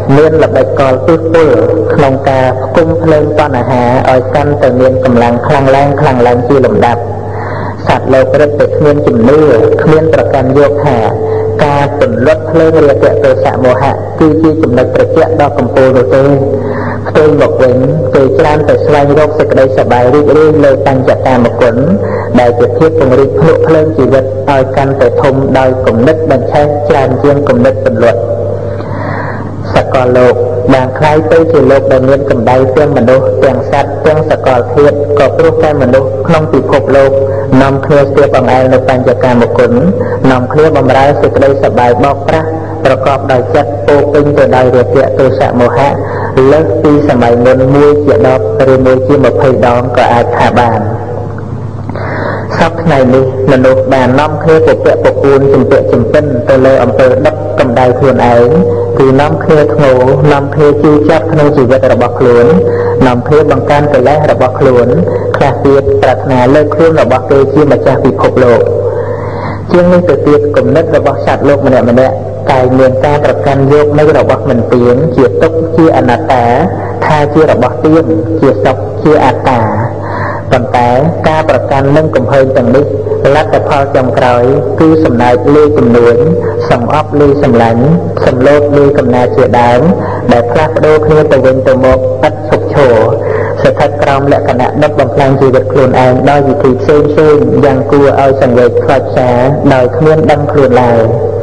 មានល្បិចកលពុះពុលក្នុងការគុំភ្លើងតណ្ហាឲ្យកាន់តែមានកម្លាំងខ្លាំងឡើងខ្លាំងឡើងជាលំដាប់សត្វលោករឹតតែគ្មានជំនឿគ្មានប្រកាន់យកថាការពន្លត់ភ្លើងរាគៈទោសៈមោហៈគឺជាចំណុចត្រជាក់ដ៏កំពូលនោះទេផ្ទុយមកវិញគេច្រើនតែស្វែងរកសេចក្តីសប្បាយរីករាយលើបញ្ចកាមគុណដែលជាភាពពង្រីកភ្លុកភ្លើងជីវិតឲ្យកាន់តែធំដោយគំនិតបញ្ឆេះច្រើនជាងគំនិតពន្លត់សកលលោកបានคล้ายទៅជាលោកដែលមានកម្ដៅទាំងមនុស្សទាំងសត្វទាំងសកលធាតុក៏ព្រោះតែមនុស្សក្នុងពិភពលោកនាំគ្នាស្ទាបអង្អែលនៅបញ្ចកាមគុណនាំគ្នាបម្រើសេចក្តីសប្បាយបោកប្រាស់ប្រកបដោយចិត្តពោពេញទៅដោយរាគៈទោសៈមោហៈលើសពីសម័យមុនមួយជាដប់ឬមួយជាម្ភៃដងក៏អាចថាបានសប្តាហ៍ថ្ងៃនេះមនុស្សបាននាំគ្នាពពាក់ពពួនជំពាក់ជំពិនទៅលើអំពើដឹកកម្ដៅខ្លួនឯងគឺនាំគ្នាធ្ងោនាំគ្នាជឿចាប់ក្នុងជីវិតរបស់ខ្លួននាំគ្នាបង្កើនកិលេសរបស់ខ្លួនខ្លះទៀតប្រាថ្នាលើកខ្លួនរបស់គេជាម្ចាស់ពិភពលោកជាងនេះទៅទៀតគំនិតរបស់សត្វលោកម្នាក់ម្នាក់តែមានការប្រកាន់យកនៅរបស់មិនទៀងជាទុក្ខជាអនត្តាថាជារបស់ទៀងជាសុខជាអត្តាប៉ុន្តែការប្រកាន់នឹងកំហើញទាំងនេះលទ្ធផលចុងក្រោយគឺសំណើចលើចំនួនសំអប់លើសម្លាញ់សំឡូតលើកំណាចជាដើមដែលផ្លាស់ប្ដូរគ្នាទៅវិញទៅមកឥតឈប់ឈរស្ថិតក្រោមលក្ខណៈដុតបំផ្លាញជីវិតខ្លួនឯងដោយវិធីផ្សេងផ្សេងយ៉ាងគួរឲ្យសង្វេគខ្វាច់ផ្សាដោយគ្មានដឹងខ្លួនឡើយ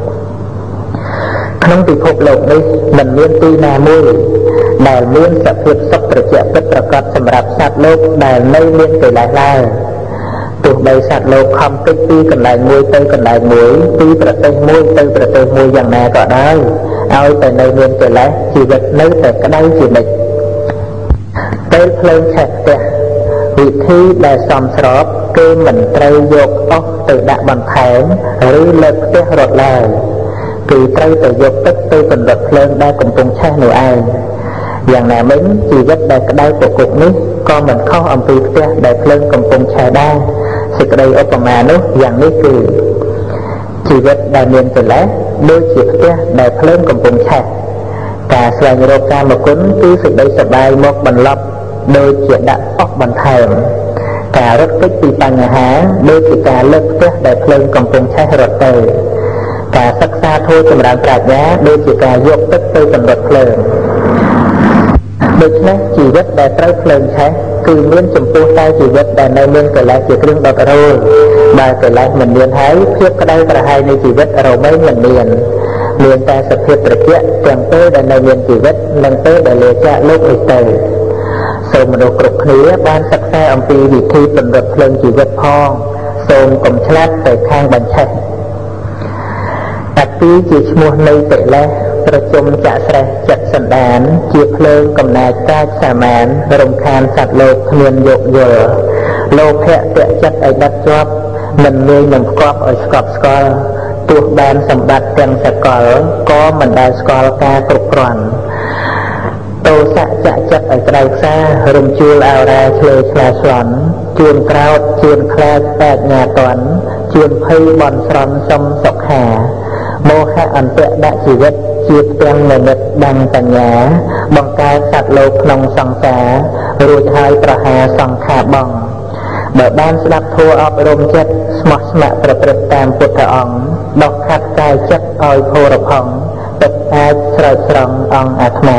ក្នុងពិភពលោកនេះមិនមានទីណាមួយដែលមានសភាពសុខត្រជាក់ពិតប្រាកដសម្រាប់សត្វលោកដែលនៅមានកិលេសឡើយទោះបីសត្វលោកខំកិច្ចពីកន្លែងមួយទៅកន្លែងមួយពីប្រទេសមួយទៅប្រទេសមួយយ៉ាងណាក៏ដោយឲ្យតែនៅមានកិលេសជីវិតនៅតែក្តៅជានិច្ចពេលភ្លើងឆេះផ្ទះវិធីដែលសមស្របគេមិនត្រូវយកអុសទៅដាក់បន្ថែមឬលើកផ្ទះរត់ឡើយគឺត្រូវតែយកទឹកទៅពន្លត់ភ្លើងដែលកំពុងឆេះនោះឯងយ៉ាងណាមិញជីវិតដែលក្តៅពគុកនេះក៏មិនខុសអំពីផ្ទះដែលភ្លើងកំពុងឆេះដែរសេចក្តីឧបមានោះយ៉ាងនេះគឺជីវិតដែលមានកិលេសដូចជាផ្ទះដែលភ្លើងកំពុងឆេះការស្វែងរកកាមគុណគឺសេចក្តីសប្បាយមកបន្លប់ដូចជាដាក់អុសបន្ថែមការរត់គេចពីបញ្ហាដូចជាការលើកផ្ទះដែលភ្លើងកំពុងឆេះរត់ទៅការសិក្សាធម៌ចម្រើនប្រាជ្ញាដូចជាការយកទឹកទៅពន្លត់ភ្លើងដូច្នេះជីវិតដែលត្រូវភ្លើងឆេះគឺមានចំពោះតែជីវិតដែលនៅមានកិលេសជាគ្រឿងដុតរលបើកិលេសមិនមានហើយភាពក្តៅក្រហាយនៃជីវិតរមែងមិនមានមានតែសភាពត្រជាក់ទាំងពេលដែលនៅមានជីវិតនិងពេលដែលលាចាកលោកនេះទៅសូមមនុស្សគ្រប់គ្នាបានសិក្សាអំពីវិធីពន្លត់ភ្លើងជីវិតផងសូមកុំឆ្លាតទៅខាងបញ្ឆេះអទីជាឈ្មោះនៃកិលេសប្រជុំចាក់ស្រេះចិត្តសន្តានជាភ្លើងកំណាចកាចសាមានរំខានសត្វលោកគ្មានយោគយល់លោភៈតេចិត្តឲ្យដិតជាប់មិនងាយនឹងផ្គប់ឲ្យស្កប់ស្កល់ទោះបានសម្បត្តិទាំងសកលក៏មិនដែលស្គាល់ការគ្រប់គ្រាន់ទោសៈចាក់ចិត្តឲ្យក្តៅខ្សារំជួលអរ៉ាឆ្លើឆ្លាឆ្លន់ជួនក្រោតជួនខ្លាចបែកញ៉ាតន់ជួនភ័យបន់ស្រន់សំសុខាមោហៈអន្តៈដាក់ជីវិតជាផ្ទាំងនិមិត្តដាំងបញ្ញាបង្កើតសត្វលោកក្នុងសង្សាររួចហើយប្រហារសង្ខារបងបើបានស្ដាប់ធម៌អប់រំចិត្តស្មោះស្ម័គ្រប្រព្រឹត្តតាមពុទ្ធអង្គដោះខាត់កាយចិត្តឲ្យផូរផង់ពិតអាចស្រោចស្រង់អង្គអាត្មា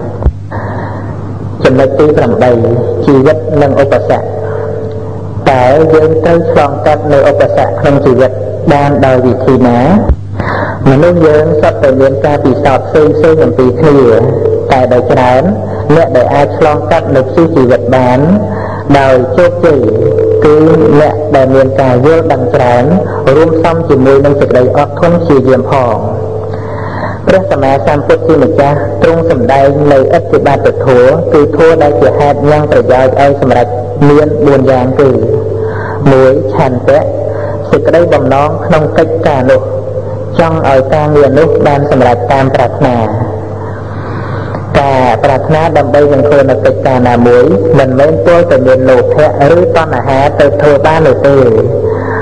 ចំណុចទីប្រាំជីវិតនិងឧបសគ្គតែយើងត្រូវឆ្លងកាត់នៅឧបសគ្គក្នុងជីវិតបានដោយវិធីណាមនុស្សយើងសុទ្ធតែមានការពិសោធន៍ផ្សេងផ្សេងអំពីគ្នាតែដោយច្រើនអ្នកដែលអាចឆ្លងកាត់នៅជីវិតបានដោយជោគជ័យគឺអ្នកដែលមានការយល់ដឹងច្រើនរួមផ្សំជាមួយនឹងសេចក្តីអត់ធន់ព្យាយាមផងព្រះសម្មាសម្ពុទ្ធជាម្ចាស់ទ្រង់សម្ដែងនៅអិទ្ធិបាតធម៌គឺធម៌ដែលជាហេតុញ៉ាំងប្រយោជន៍ឲ្យសម្រេចមានបួនយ៉ាងគឺមួយឆន្ទៈសេចក្តីបំណងក្នុងកិច្ចការនោះចង់ឲ្យការងារនោះបានសម្រេចតាមប្រាថ្នាការប្រាថ្នាដើម្បីនឹងធ្វើនៅកិច្ចការណាមួយមិនមែនពលតែមានលោភៈឬតណ្ហាទៅធ្វើបាននោះទេ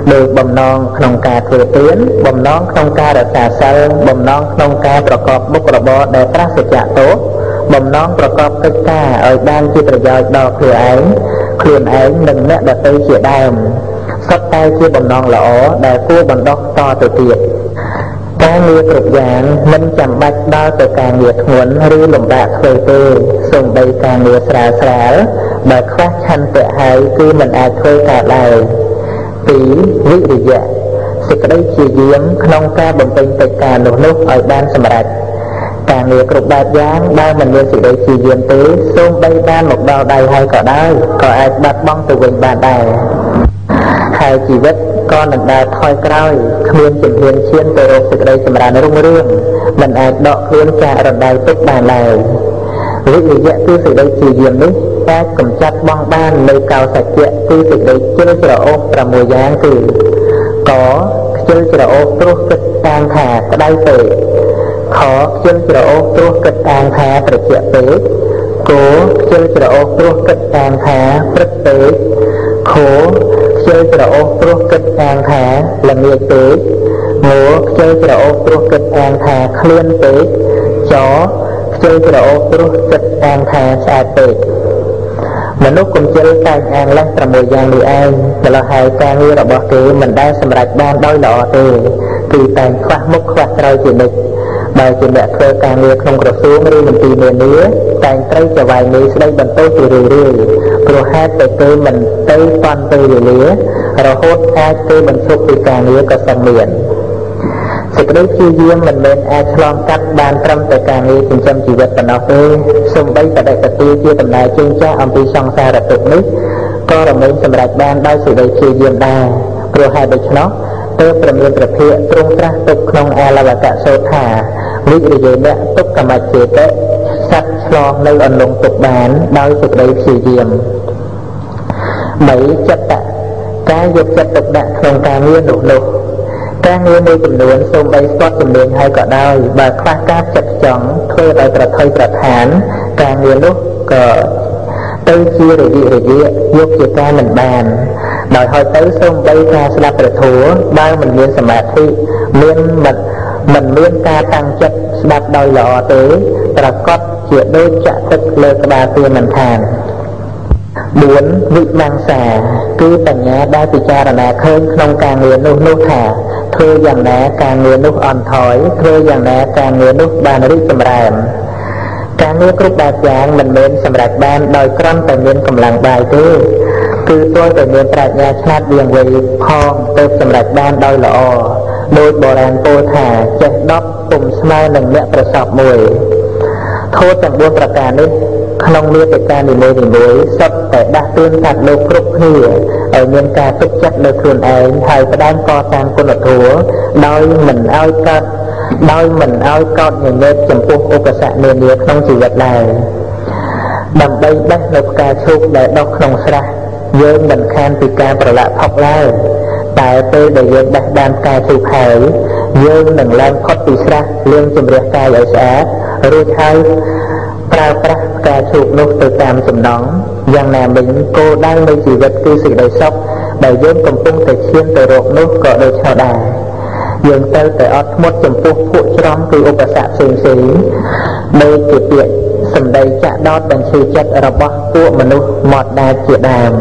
ដោយបំណងក្នុងការធ្វើទានបំណងក្នុងការរក្សាសិលបំណងក្នុងការប្រកបមុខរបរដែលប្រាសចាកទោសបំណងប្រកបកិច្ចការឲ្យបានជាប្រយោជន៍ដល់ខ្លួនឯងខ្លួនឯងនិងអ្នកដទៃជាដើមសុទ្ធតែជាបំណងល្អដែលគួរបណ្ដុះតទៅទៀតការងារគ្រប់យ៉ាងមិនចាំបាច់ដល់ទៅការងារធ្ងន់ឬលំបាកធ្វើទេសូម្បីការងារស្រាលស្រាលបើខ្វះឆន្ទៈហើយគឺមិនអាចធ្វើកើតឡើយពីរវិរិយៈសេចក្តីព្យាយាមក្នុងការបំពេញកិច្ចការនោះនោះឲ្យបានសម្រេចការងារគ្រប់បែបយ៉ាងបើមិនមានសេចក្តីព្យាយាមទេសូម្បីបានមកដល់ដៃហើយក៏ដោយក៏អាចបាត់បង់ទៅវិញបានដែរហើយជីវិតក៏នឹងដើរថយក្រោយគ្មានជំហានឈានទៅរកសេចក្តីចម្រើនរុងរឿងមិនអាចដកខ្លួនចាករណ្ដៅទុកបានឡើយវិរិយៈគឺសេចក្តីព្យាយាមនេះអាចកម្ចាត់បង់បាននៅកោសច្ចៈគឺសេចក្តីជ្រៅច្រអូសប្រាំមួយយ៉ាងគឺកខ្ជិលច្រអូសព្រោះគិតតាមថាក្តៅពេកខខ្ជិលច្រអូសព្រោះគិតតាមថាត្រជាក់ពេកគខ្ជិលច្រអូសព្រោះគិតតាមថាព្រឹកពេកខខ្ជិលច្រអូសព្រោះគិតតាមថាល្ងាចពេកងខ្ជិលច្រអូសព្រោះគិតតាមថាឃ្លានពេកចខ្ជិលច្រអូសព្រោះគិតតាមថាស្អាតពេកមនុស្សកុំជិលតែអាងលេសប្រាំមួយយ៉ាងនេះឯងម្ល៉េះហើយការងាររបស់គេមិនដែលសម្រេចបានដោយល្អទេគឺតែខ្វះមុខខ្វះក្រោយជានិច្ចបើជាអ្នកធ្វើការងារក្នុងក្រសួងឬមន្ទីរនានាតែងត្រូវចវាយនេះស្ដីបន្ទោសជារឿយរឿយព្រោះហេតុតែគេមិនទៅតាន់ពេលវេលារហូតអាចគេបញ្ឈប់ពីការងារក៏សឹងមានសេចក្តីព្យាយាមមិនមែនអាចឆ្លងកាត់បានត្រឹមតែការងារចិញ្ចឹមជីវិតប៉ុណ្ណោះទេសូម្បីបដិសតិជាដំណើរជើងចាស់អំពីសង្សារទុក្ខនេះក៏រមែងសម្រេចបានដោយសេចក្តីព្យាយាមដែរព្រោះហេតុដូច្នោះទើបព្រះមានព្រះភិក្ខទ្រង់ត្រាស់ទុកក្នុងអាលវកសូត្រថាវិរិយៈទុក្ខមច្ឆេតៈសត្វឆ្លងនៅអន្លង់ទុក្ខបានដោយសេចក្តីព្យាយាមបីចិត្តការយកចិត្តទុកដាក់ក្នុងការងារនោះនោះការងារមួយចំនួនសូម្បីស្ទាត់ជំនាញហើយក៏ដោយបើខ្វះការចិត្តចង់ធ្វើដោយប្រថុយប្រឋានការងារនោះក៏ទៅជារយៈរយៈយកជាការមិនបានដោយហើយទៅសូម្បីការស្ដាប់ព្រះធម៌បើមិនមានសមាធិមានមិនមិនមានការតាំងចិត្តស្ដាប់ដោយល្អទេប្រកបជាដូចចាក់ទឹកលើក្បាលទានមិនខានបួនវិមង្សាគឺបញ្ញាដែលពិចារណាឃើញក្នុងការងារនោះនោះថាធ្វើយ៉ាងណាការងារនោះអន់ថយធ្វើយ៉ាងណាការងារនោះបានរីកចម្រើនការងារគ្រប់បែបយ៉ាងមិនមែនសម្រេចបានដោយគ្រាន់តែមានកម្លាំងបាយទេគឺទាល់តែមានប្រាជ្ញាឆ្លាតវៀងវៃផងទើបសម្រេចបានដោយល្អដោយបុរាណពោលថាចេះដប់ពុំស្មើនឹងអ្នកប្រសពមួយធម៌ទាំងបួនប្រការនេះក្នុងមាតិកានីមួយៗសុទ្ធតែដាស់តឿនសត្វលោកគ្រប់គ្នាឲ្យមានការទុកចិត្តលើខ្លួនឯងហើយផ្ដើមកសាងគុណធម៌ដោយមិនឲ្យកើតដោយមិនឲ្យកោតញញែកចំពោះឧបសគ្គនានាក្នុងជីវិតឡើយដើម្បីបេះនៅផ្កាឈូកដែលដុះក្នុងស្រះយើងមិនខានពីការប្រឡាក់ផុកឡើយតែពេលដែលយើងបេះបានផ្កាឈូកហើយយើងនឹងឡើងផុតពីស្រះលាងជម្រះកាយឲ្យស្អាតរួចហើយប្រើប្រាស់ផ្កាឈូកនោះទៅតាមចំណង់យ៉ាងណាមិញគោលដៅនៃជីវិតគឺសេចក្តីសុខដែលយើងកំពុងតែឈានទៅរកនោះក៏ដូចនោះដែរយើងត្រូវតែអត់ធ្មត់ចំពោះពួកច្រំគឺឧបសគ្គផ្សេងៗដូចជាពាក្យសម្ដីចាក់ដោតបញ្ឈឺចិត្តរបស់ពួកមនុស្សមាត់ដាជាដើម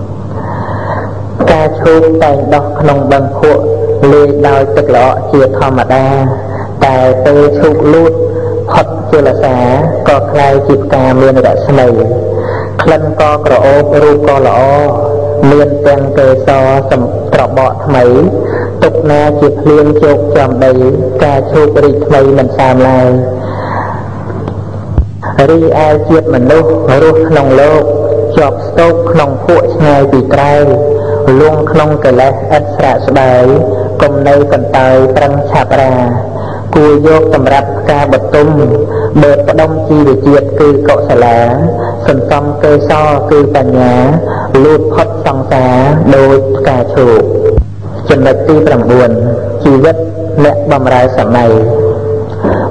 ការឈូកតែងដោះក្នុងបឹងភក់លាយដោយទឹកល្អក់ជាធម្មតាតែពេលឈូកលូតផុតជលសាក៏คล้ายជាផ្កាមានរស្មីក្លិនក៏ក្រអូបរូបក៏ល្អមានទាំងកេសរសម្ត្របកថ្មីទុកណាជាភ្លៀងជោគចំដីការឈូករីកថ្មីមិនសាមឡើយរីឯជាតិមនុស្សរស់ក្នុងលោកជាប់ស្ទោកក្នុងភក់ឆ្ងាយពីក្រៅលងក្នុងកិលេសឥតស្រាកស្បែកកុំនៅកន្តើយប្រឹងឆាប់រាគួរយកសម្រាប់ផ្កាបទុមបេតផ្ដុំជីវជាតិគឺកុសលាសន្សំកេសរគឺបញ្ញាលូតផុតសង្សារដោយផ្កាឈូកចំណុចទីប្រាំបួនជីវិតអ្នកបម្រើសម័យ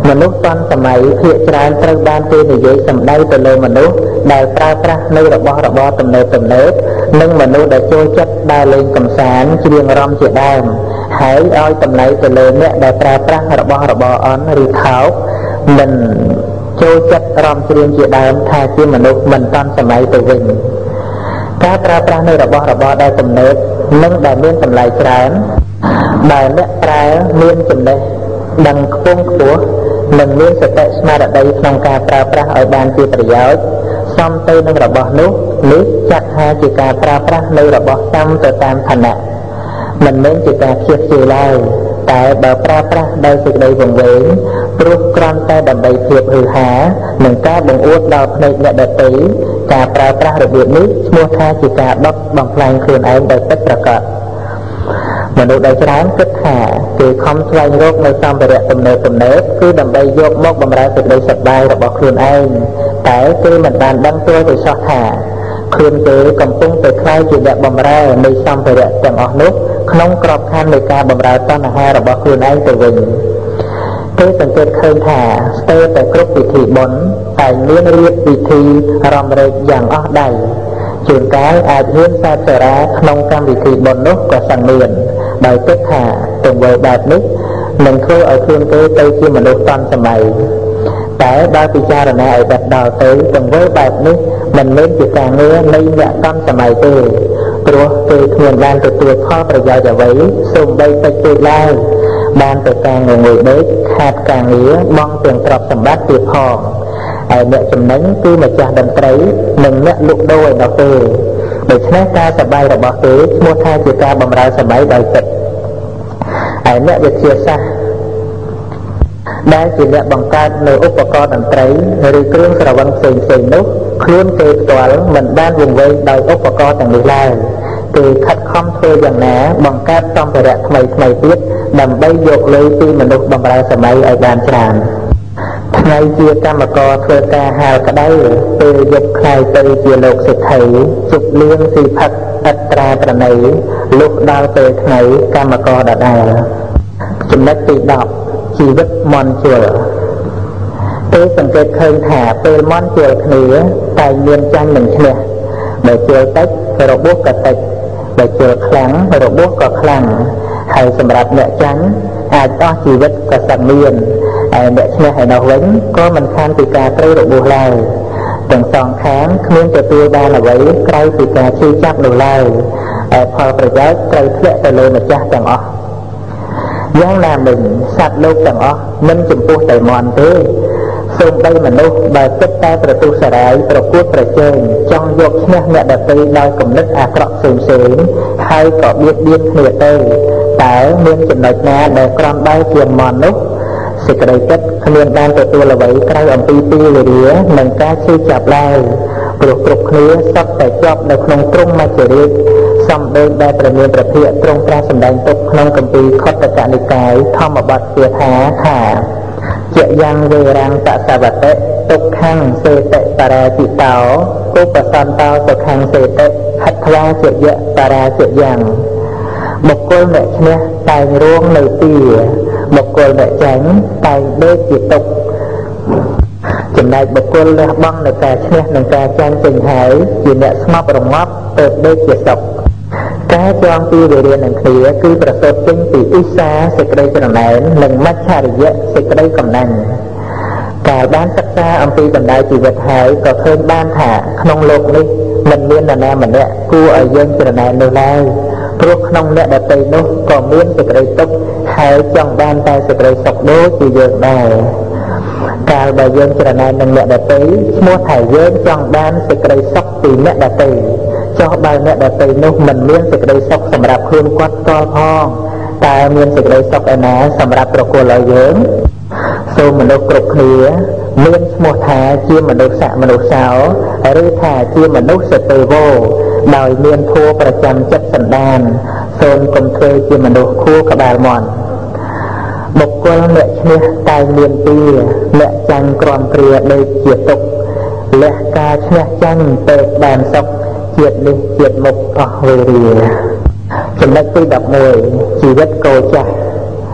មនុស្សតាន់សម័យភាគច្រើនត្រូវបានគេនិយាយសម្ដីទៅលើមនុស្សដែលប្រើប្រាស់នៅរបស់របរទំនើបទំនើបនិងមនុស្សដែលចូលចិត្តដើរលេងកម្សាន្តច្រៀងរាំជាដើមហើយឲ្យតម្លៃទៅលើអ្នកដែលប្រើប្រាស់របស់របរអន់ឬថោកមិនចូលចិត្តរាំច្រៀងជាដើមថាជាមនុស្សមិនតាន់សម័យទៅវិញការប្រើប្រាស់នៅរបស់របរដែលទំនើបនិងដែលមានតម្លៃច្រើនដែលអ្នកប្រើមានចំណេះដឹងខ្ពង់ខ្ពស់និងមានសតិស្មារតីក្នុងការប្រើប្រាស់ឲ្យបានជាប្រយោជន៍សមទៅនឹងរបស់នោះនេះចាត់ថាជាការប្រើប្រាស់នៅរបស់តាមទៅតាមឋានៈមិនមែនជាការខ្ជិលខ្ជាយឡើយតែបើប្រើប្រាស់ដោយសេចក្តីវង្វេងព្រោះគ្រាន់តែដើម្បីភាពហ៊ឺហានិងការបង្អួតដល់ភ្នែកអ្នកដទៃការប្រើប្រាស់របៀបនេះឈ្មោះថាជាការដុតបំផ្លាញខ្លួនឯងដោយពិតប្រាកដមនុស្សដែលច្រើនគិតថាគេខំស្វែងរកនៅសម្ភារៈទំនើបទំនើបគឺដើម្បីយកមកបម្រើសេចក្តីសប្បាយរបស់ខ្លួនឯងតែគេមិនបានដឹងទល់ទៅសោះថាខ្លួនគេកំពុងតែខ្លាយជាអ្នកបម្រើនៃសម្ភារៈទាំងអស់នោះក្នុងក្របខ័ណ្ឌនៃការបម្រើតណ្ហារបស់ខ្លួនឯងទៅវិញគេសង្កេតឃើញថាស្ទើរតែគ្រប់ពិធីបុណ្យតែមានរៀបពិធីរំលែកយ៉ាងអស់ដៃជួនកាលអាចហ៊ានសាចារាក្នុងកម្មវិធីបុណ្យនោះក៏សឹងមានដោយគិតថាទង្វើបែបនេះនឹងធ្វើឲ្យខ្លួនគេទៅជាមនុស្សតាន់សម័យតែបើពិចារណាឲ្យដិតដល់ទៅទង្វើបែបនេះមិនមែនជាការងារនៃអ្នកតាន់សម័យទេព្រោះគេគ្មានបានទទួលផលប្រយោជន៍អ្វីសូម្បីតិចតួចឡើយបានតែការងងុយដេកខាតការងារបង់ទាំងទ្រព្យសម្បត្តិទៀតផងហើយអ្នកចំណេញគឺម្ចាស់តន្ត្រីនិងអ្នកលក់ដូរឯនោះទេដូច្នេះការសប្បាយរបស់គេឈ្មោះថាជាការបម្រើសម័យដោយចិត្តហើយអ្នកវិទ្យាសាស្ត្រដែលជាអ្នកបង្កើតនៅឧបករណ៍តន្ត្រីឬគ្រឿងស្រវឹងផ្សេងផ្សេងនោះខ្លួនគេផ្ទាល់មិនបានវង្វេងដោយឧបករណ៍ទាំងនេះឡើយគេខិតខំធ្វើយ៉ាងណាបង្កើតសម្ភារៈថ្មីថ្មីទៀតដើម្បីយកលុយពីមនុស្សបម្រើសម័យឲ្យបានច្រើនថ្ងៃជាកម្មករធ្វើការហាលក្តៅពេលយប់ខ្លាយទៅជាលោកសេដ្ឋីជប់លៀងស៊ីផឹកឥតត្រាប្រណីលុះដល់ពេលថ្ងៃកម្មករដដែលចំណុចទីដប់ជីវិតមន់ជលគេសង្កេតឃើញថាពេលមន់ជលគ្នាតែមានចាញ់និងឈ្នះបើជលតិចរបួសក៏តិចបើជលខ្លាំងរបួសក៏ខ្លាំងហើយសម្រាប់អ្នកចាញ់អាចអស់ជីវិតក៏សឹងមានហើយអ្នកឈ្នះឯនោះវិញក៏មិនខានពីការត្រូវរបួសឡើយទាំងសងខាងគ្មានទទួលបានអ្វីក្រៅពីការឈឺចាប់នោះឡើយហើយផលប្រយោជន៍ត្រូវធ្លាក់ទៅលើម្ចាស់ទាំងអស់យ៉ាងណាមិញសត្វលោកទាំងអស់មិនចំពោះតែមន់ទេសូម្បីមនុស្សបើគិតតែប្រទុសរាយប្រកួតប្រជែងចង់យកឈ្នះអ្នកដទៃដោយគំនិតអាក្រក់ផ្សេងផ្សេងហើយក៏បៀតបៀនគ្នាទៅតែមានចំណុចណាដែលក្រំដៃជាមន់នោះសេចក្តីចិត្តគ្មានបានទទួលអ្វីក្រៅអំពីពីវេរានិងការឈឺចាប់ឡើយព្រោះគ្រប់គ្នាសុទ្ធតែជាប់នៅក្នុងទ្រង់មច្ចរាជសំដីដែលព្រះមានព្រះភិក្ខទ្រង់ត្រាស់សម្ដែងទុកក្នុងគម្ពីរខត្តកនិកាយធម្មបទគាថាថាជាយ៉ាងវេរាំងតសវតិទុក្ខំសេតិបរាជិតោឧបសន្តោសុខំសេតិហិត្វាជាយៈបរាជយ៉ាងបុគ្គលអ្នកឈ្នះតែងរួងនៅទីបុគ្គលអ្នកចាញ់តែងដេកជាទុក្ខចំណែកបុគ្គលលះបង់នៅការឈ្នះនិងការចាញ់ចេញហើយជាអ្នកស្ងប់រងាប់ទៅដេកជាសុខការចងពីវិរិយនឹងគ្នាគឺប្រសូតចេញពីអ៊ីសាសេចក្តីច្រណែននិងមច្ឆរិយៈសេចក្តីកំណាញ់កាលបានសិក្សាអំពីបណ្ដាជីវិតហើយក៏ឃើញបានថាក្នុងโลกនេះមិនមាននរណាម្នាក់គួរឲ្យយើងច្រណែននោះឡើយព្រោះក្នុងអ្នកដទៃនោះក៏មានសេចក្តីទុក្ខហើយចង់បានតែសេចក្តីសុខដូចជាយើងដែរកាលបើយើងច្រណែននឹងអ្នកដទៃឈ្មោះថាយើងចង់បានសេចក្តីសុខពីអ្នកដទៃចុះបើអ្នកដទៃនោះមិនមានសេចក្តីសុខសម្រាប់ខ្លួនគាត់ផ្ទាល់ផងតែមានសេចក្តីសុខឯណាសម្រាប់ប្រគល់ឲ្យយើងសូមមនុស្សគ្រប់គ្នាមានឈ្មោះថាជាមនុស្សស័ក្តិមនុស្សសោឬថាជាមនុស្សសទេវោដោយមានធัวប្រចាំចិត្តសន្តានសូមកុំធ្វើជាមនុស្សខួរក្បាលមាន់បុគ្គលអ្នកឈ្នះតែមានពីអ្នកចាញ់ក្រំគ្រាដូចជាទុក្ខលះការឈ្នះចាញ់ទៅបានសុខជាតិនេះជាតិមុខអស់វេរាចំណុចទីដប់មួយជីវិតកោចាស់គ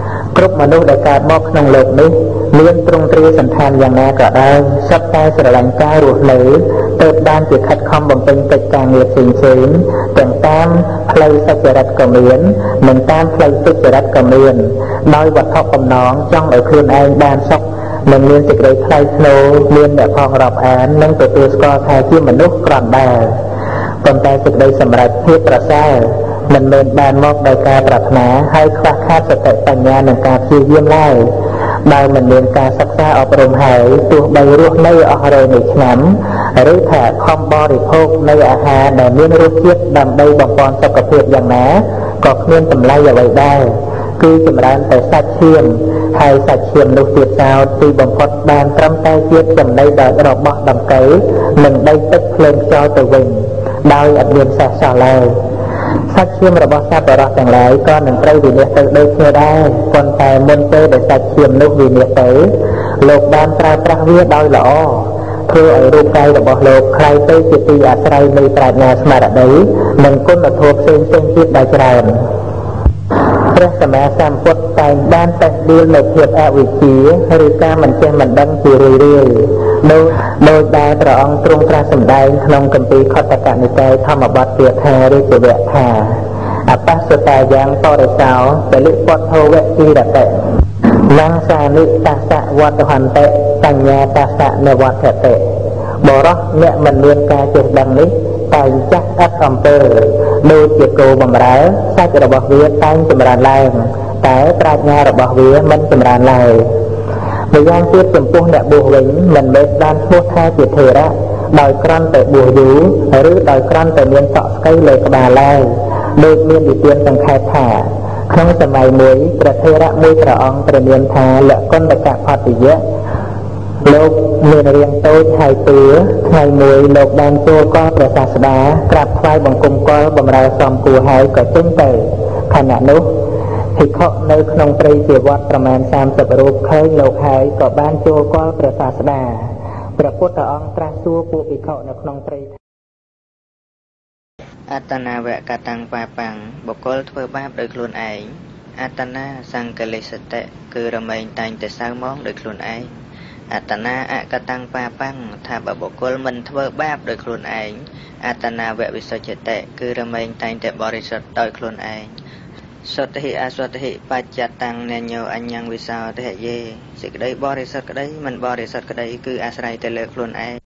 គ្រប់មនុស្សដែលកើតមកក្នុងលោកនេះមានទ្រង់ទ្រាយសន្តានយ៉ាងណាក៏ដោយសុទ្ធតែស្រឡាញ់ការរស់នៅទើបបានជាខិតខំបំពេញកិច្ចការងារផ្សេងៗទាំងតាមផ្លូវសច្ចរិតក៏មាននិងតាមផ្លូវទុច្ចរិតក៏មានដោយវត្ថុបំណងចង់ឲ្យខ្លួនឯងបានសុខនិងមានសេចក្តីថ្លៃថ្នូរមានអ្នកផងរាប់អាននិងទទួលស្គាល់ថាជាមនុស្សក្រំដែរប៉ុន្តែសេចក្តីសម្រេចភាពប្រសើរមិនមែនបានមកដោយការប្រាថ្នាហើយខ្វះខាតសតិបញ្ញានិងការព្យាយាមឡើយបើមិនមានការសិក្សាអប់រំហើយទោះបីរស់នៅអស់រយនៃឆ្នាំឬថាខំបរិភោគនៅអាហារដែលមានរសជាតិដើម្បីបំពេញសុខភាពយ៉ាងណាក៏គ្មានតម្លៃអ្វីដែរគឺចម្រើនតែសាច់ឈាមហើយសាច់ឈាមនោះទៀតសោតទីបំផុតបានត្រឹមតែជាចំណីដល់របស់ដង្កូវនិងដីទឹកភ្លើងខ្យល់ទៅវិញដោយអត់មានសេះសោះឡើយសាច់ឈាមរបស់សត្វបរិសទាំងឡាយក៏នឹងត្រូវវិនិច្ឆ័យទៅដូចគ្នាដែរប៉ុន្តែមុនពេលដែលសាច់ឈាមនោះវិនិច្ឆ័យទៅលោកបានប្រើប្រាស់វាដោយល្អធ្វើឲ្យរូបកាយរបស់លោកคล้ายទៅជាទីអាស្រ័យនៃប្រាជ្ញាស្មារតីនិងគុណធម៌ផ្សេងៗទៀតដែលច្រើនព្រះសម្មាសម្ពុទ្ធតែងបានតេស្តដៀលនៅភាពអវិជ្ជាឬការមិនចេះមិនដឹងជារឿយៗដោយដោយដែលព្រះអង្គទ្រង់ត្រាស់សម្ដែងក្នុងគម្ពីរខត្តកនិកាយធម្មបទពាក្យថារាជវៈថាអបស្សតាយ៉ាងបរិសោពលិពទ្ធោវៈជីរតេលង្សានិតស្សវត្តហន្តិបញ្ញាតស្សនវត្តតិបរោះអ្នកមិនមានការចេះដឹងនេះតែចាស់ឥតអំពើដូចជាគោបម្រើសាច់របស់វាតែងចម្រើនឡើងតែប្រាជ្ញារបស់វាមិនចម្រើនឡើយម្យ៉ាងទៀតចំពោះអ្នកបួសវិញមិនមែនបានឈ្មោះថាជាថេរៈដោយគ្រាន់តែបួសយូរឬដោយគ្រាន់តែមានសក់ស្កៃលើក្បាលឡើយដូចមាននិទានសង្ខេបថាក្នុងសម័យមួយព្រះថេរៈមួយព្រះអង្គព្រះនាមថាលក្ខណ្ឌកផតិយៈលោកមានរាងតូចហើយពឿថ្ងៃមួយលោកបានចូលកល់ព្រះសាស្តាក្រាបថ្វាយបង្គំកល់បម្រើសមគួរហើយក៏ចេញទៅខណៈនោះភិក្ខុនៅក្នុងព្រៃជាវត្តប្រមាណសាមសិបរូបឃើញលោកហើយក៏បានចូលកល់ព្រះសាស្តាព្រះពុទ្ធអង្គត្រាស់សួរពួកភិក្ខុនៅក្នុងព្រៃអត្តនាវកតាំងបាបាំងបុគ្គលធ្វើបាបដោយខ្លួនឯងអត្តនាសង្កលេសតិគឺរមែងតែងតែសៅមងដោយខ្លួនឯងអត្តនាអកតាំងបាបាំងថាបើបុគ្គលមិនធ្វើបាបដោយខ្លួនឯងអត្តនាវវិសុចតិគឺរមែងតែងតែបរិសុទ្ធដោយខ្លួនឯងសុទ្ធិអសុទ្ធិបច្ចតាំងញញោអញ្ញវិសោទិយេសេចក្តីបរិសុទ្ធក្តីមិនបរិសុទ្ធក្តីគឺអាស្រ័យទៅលើខ្លួនឯង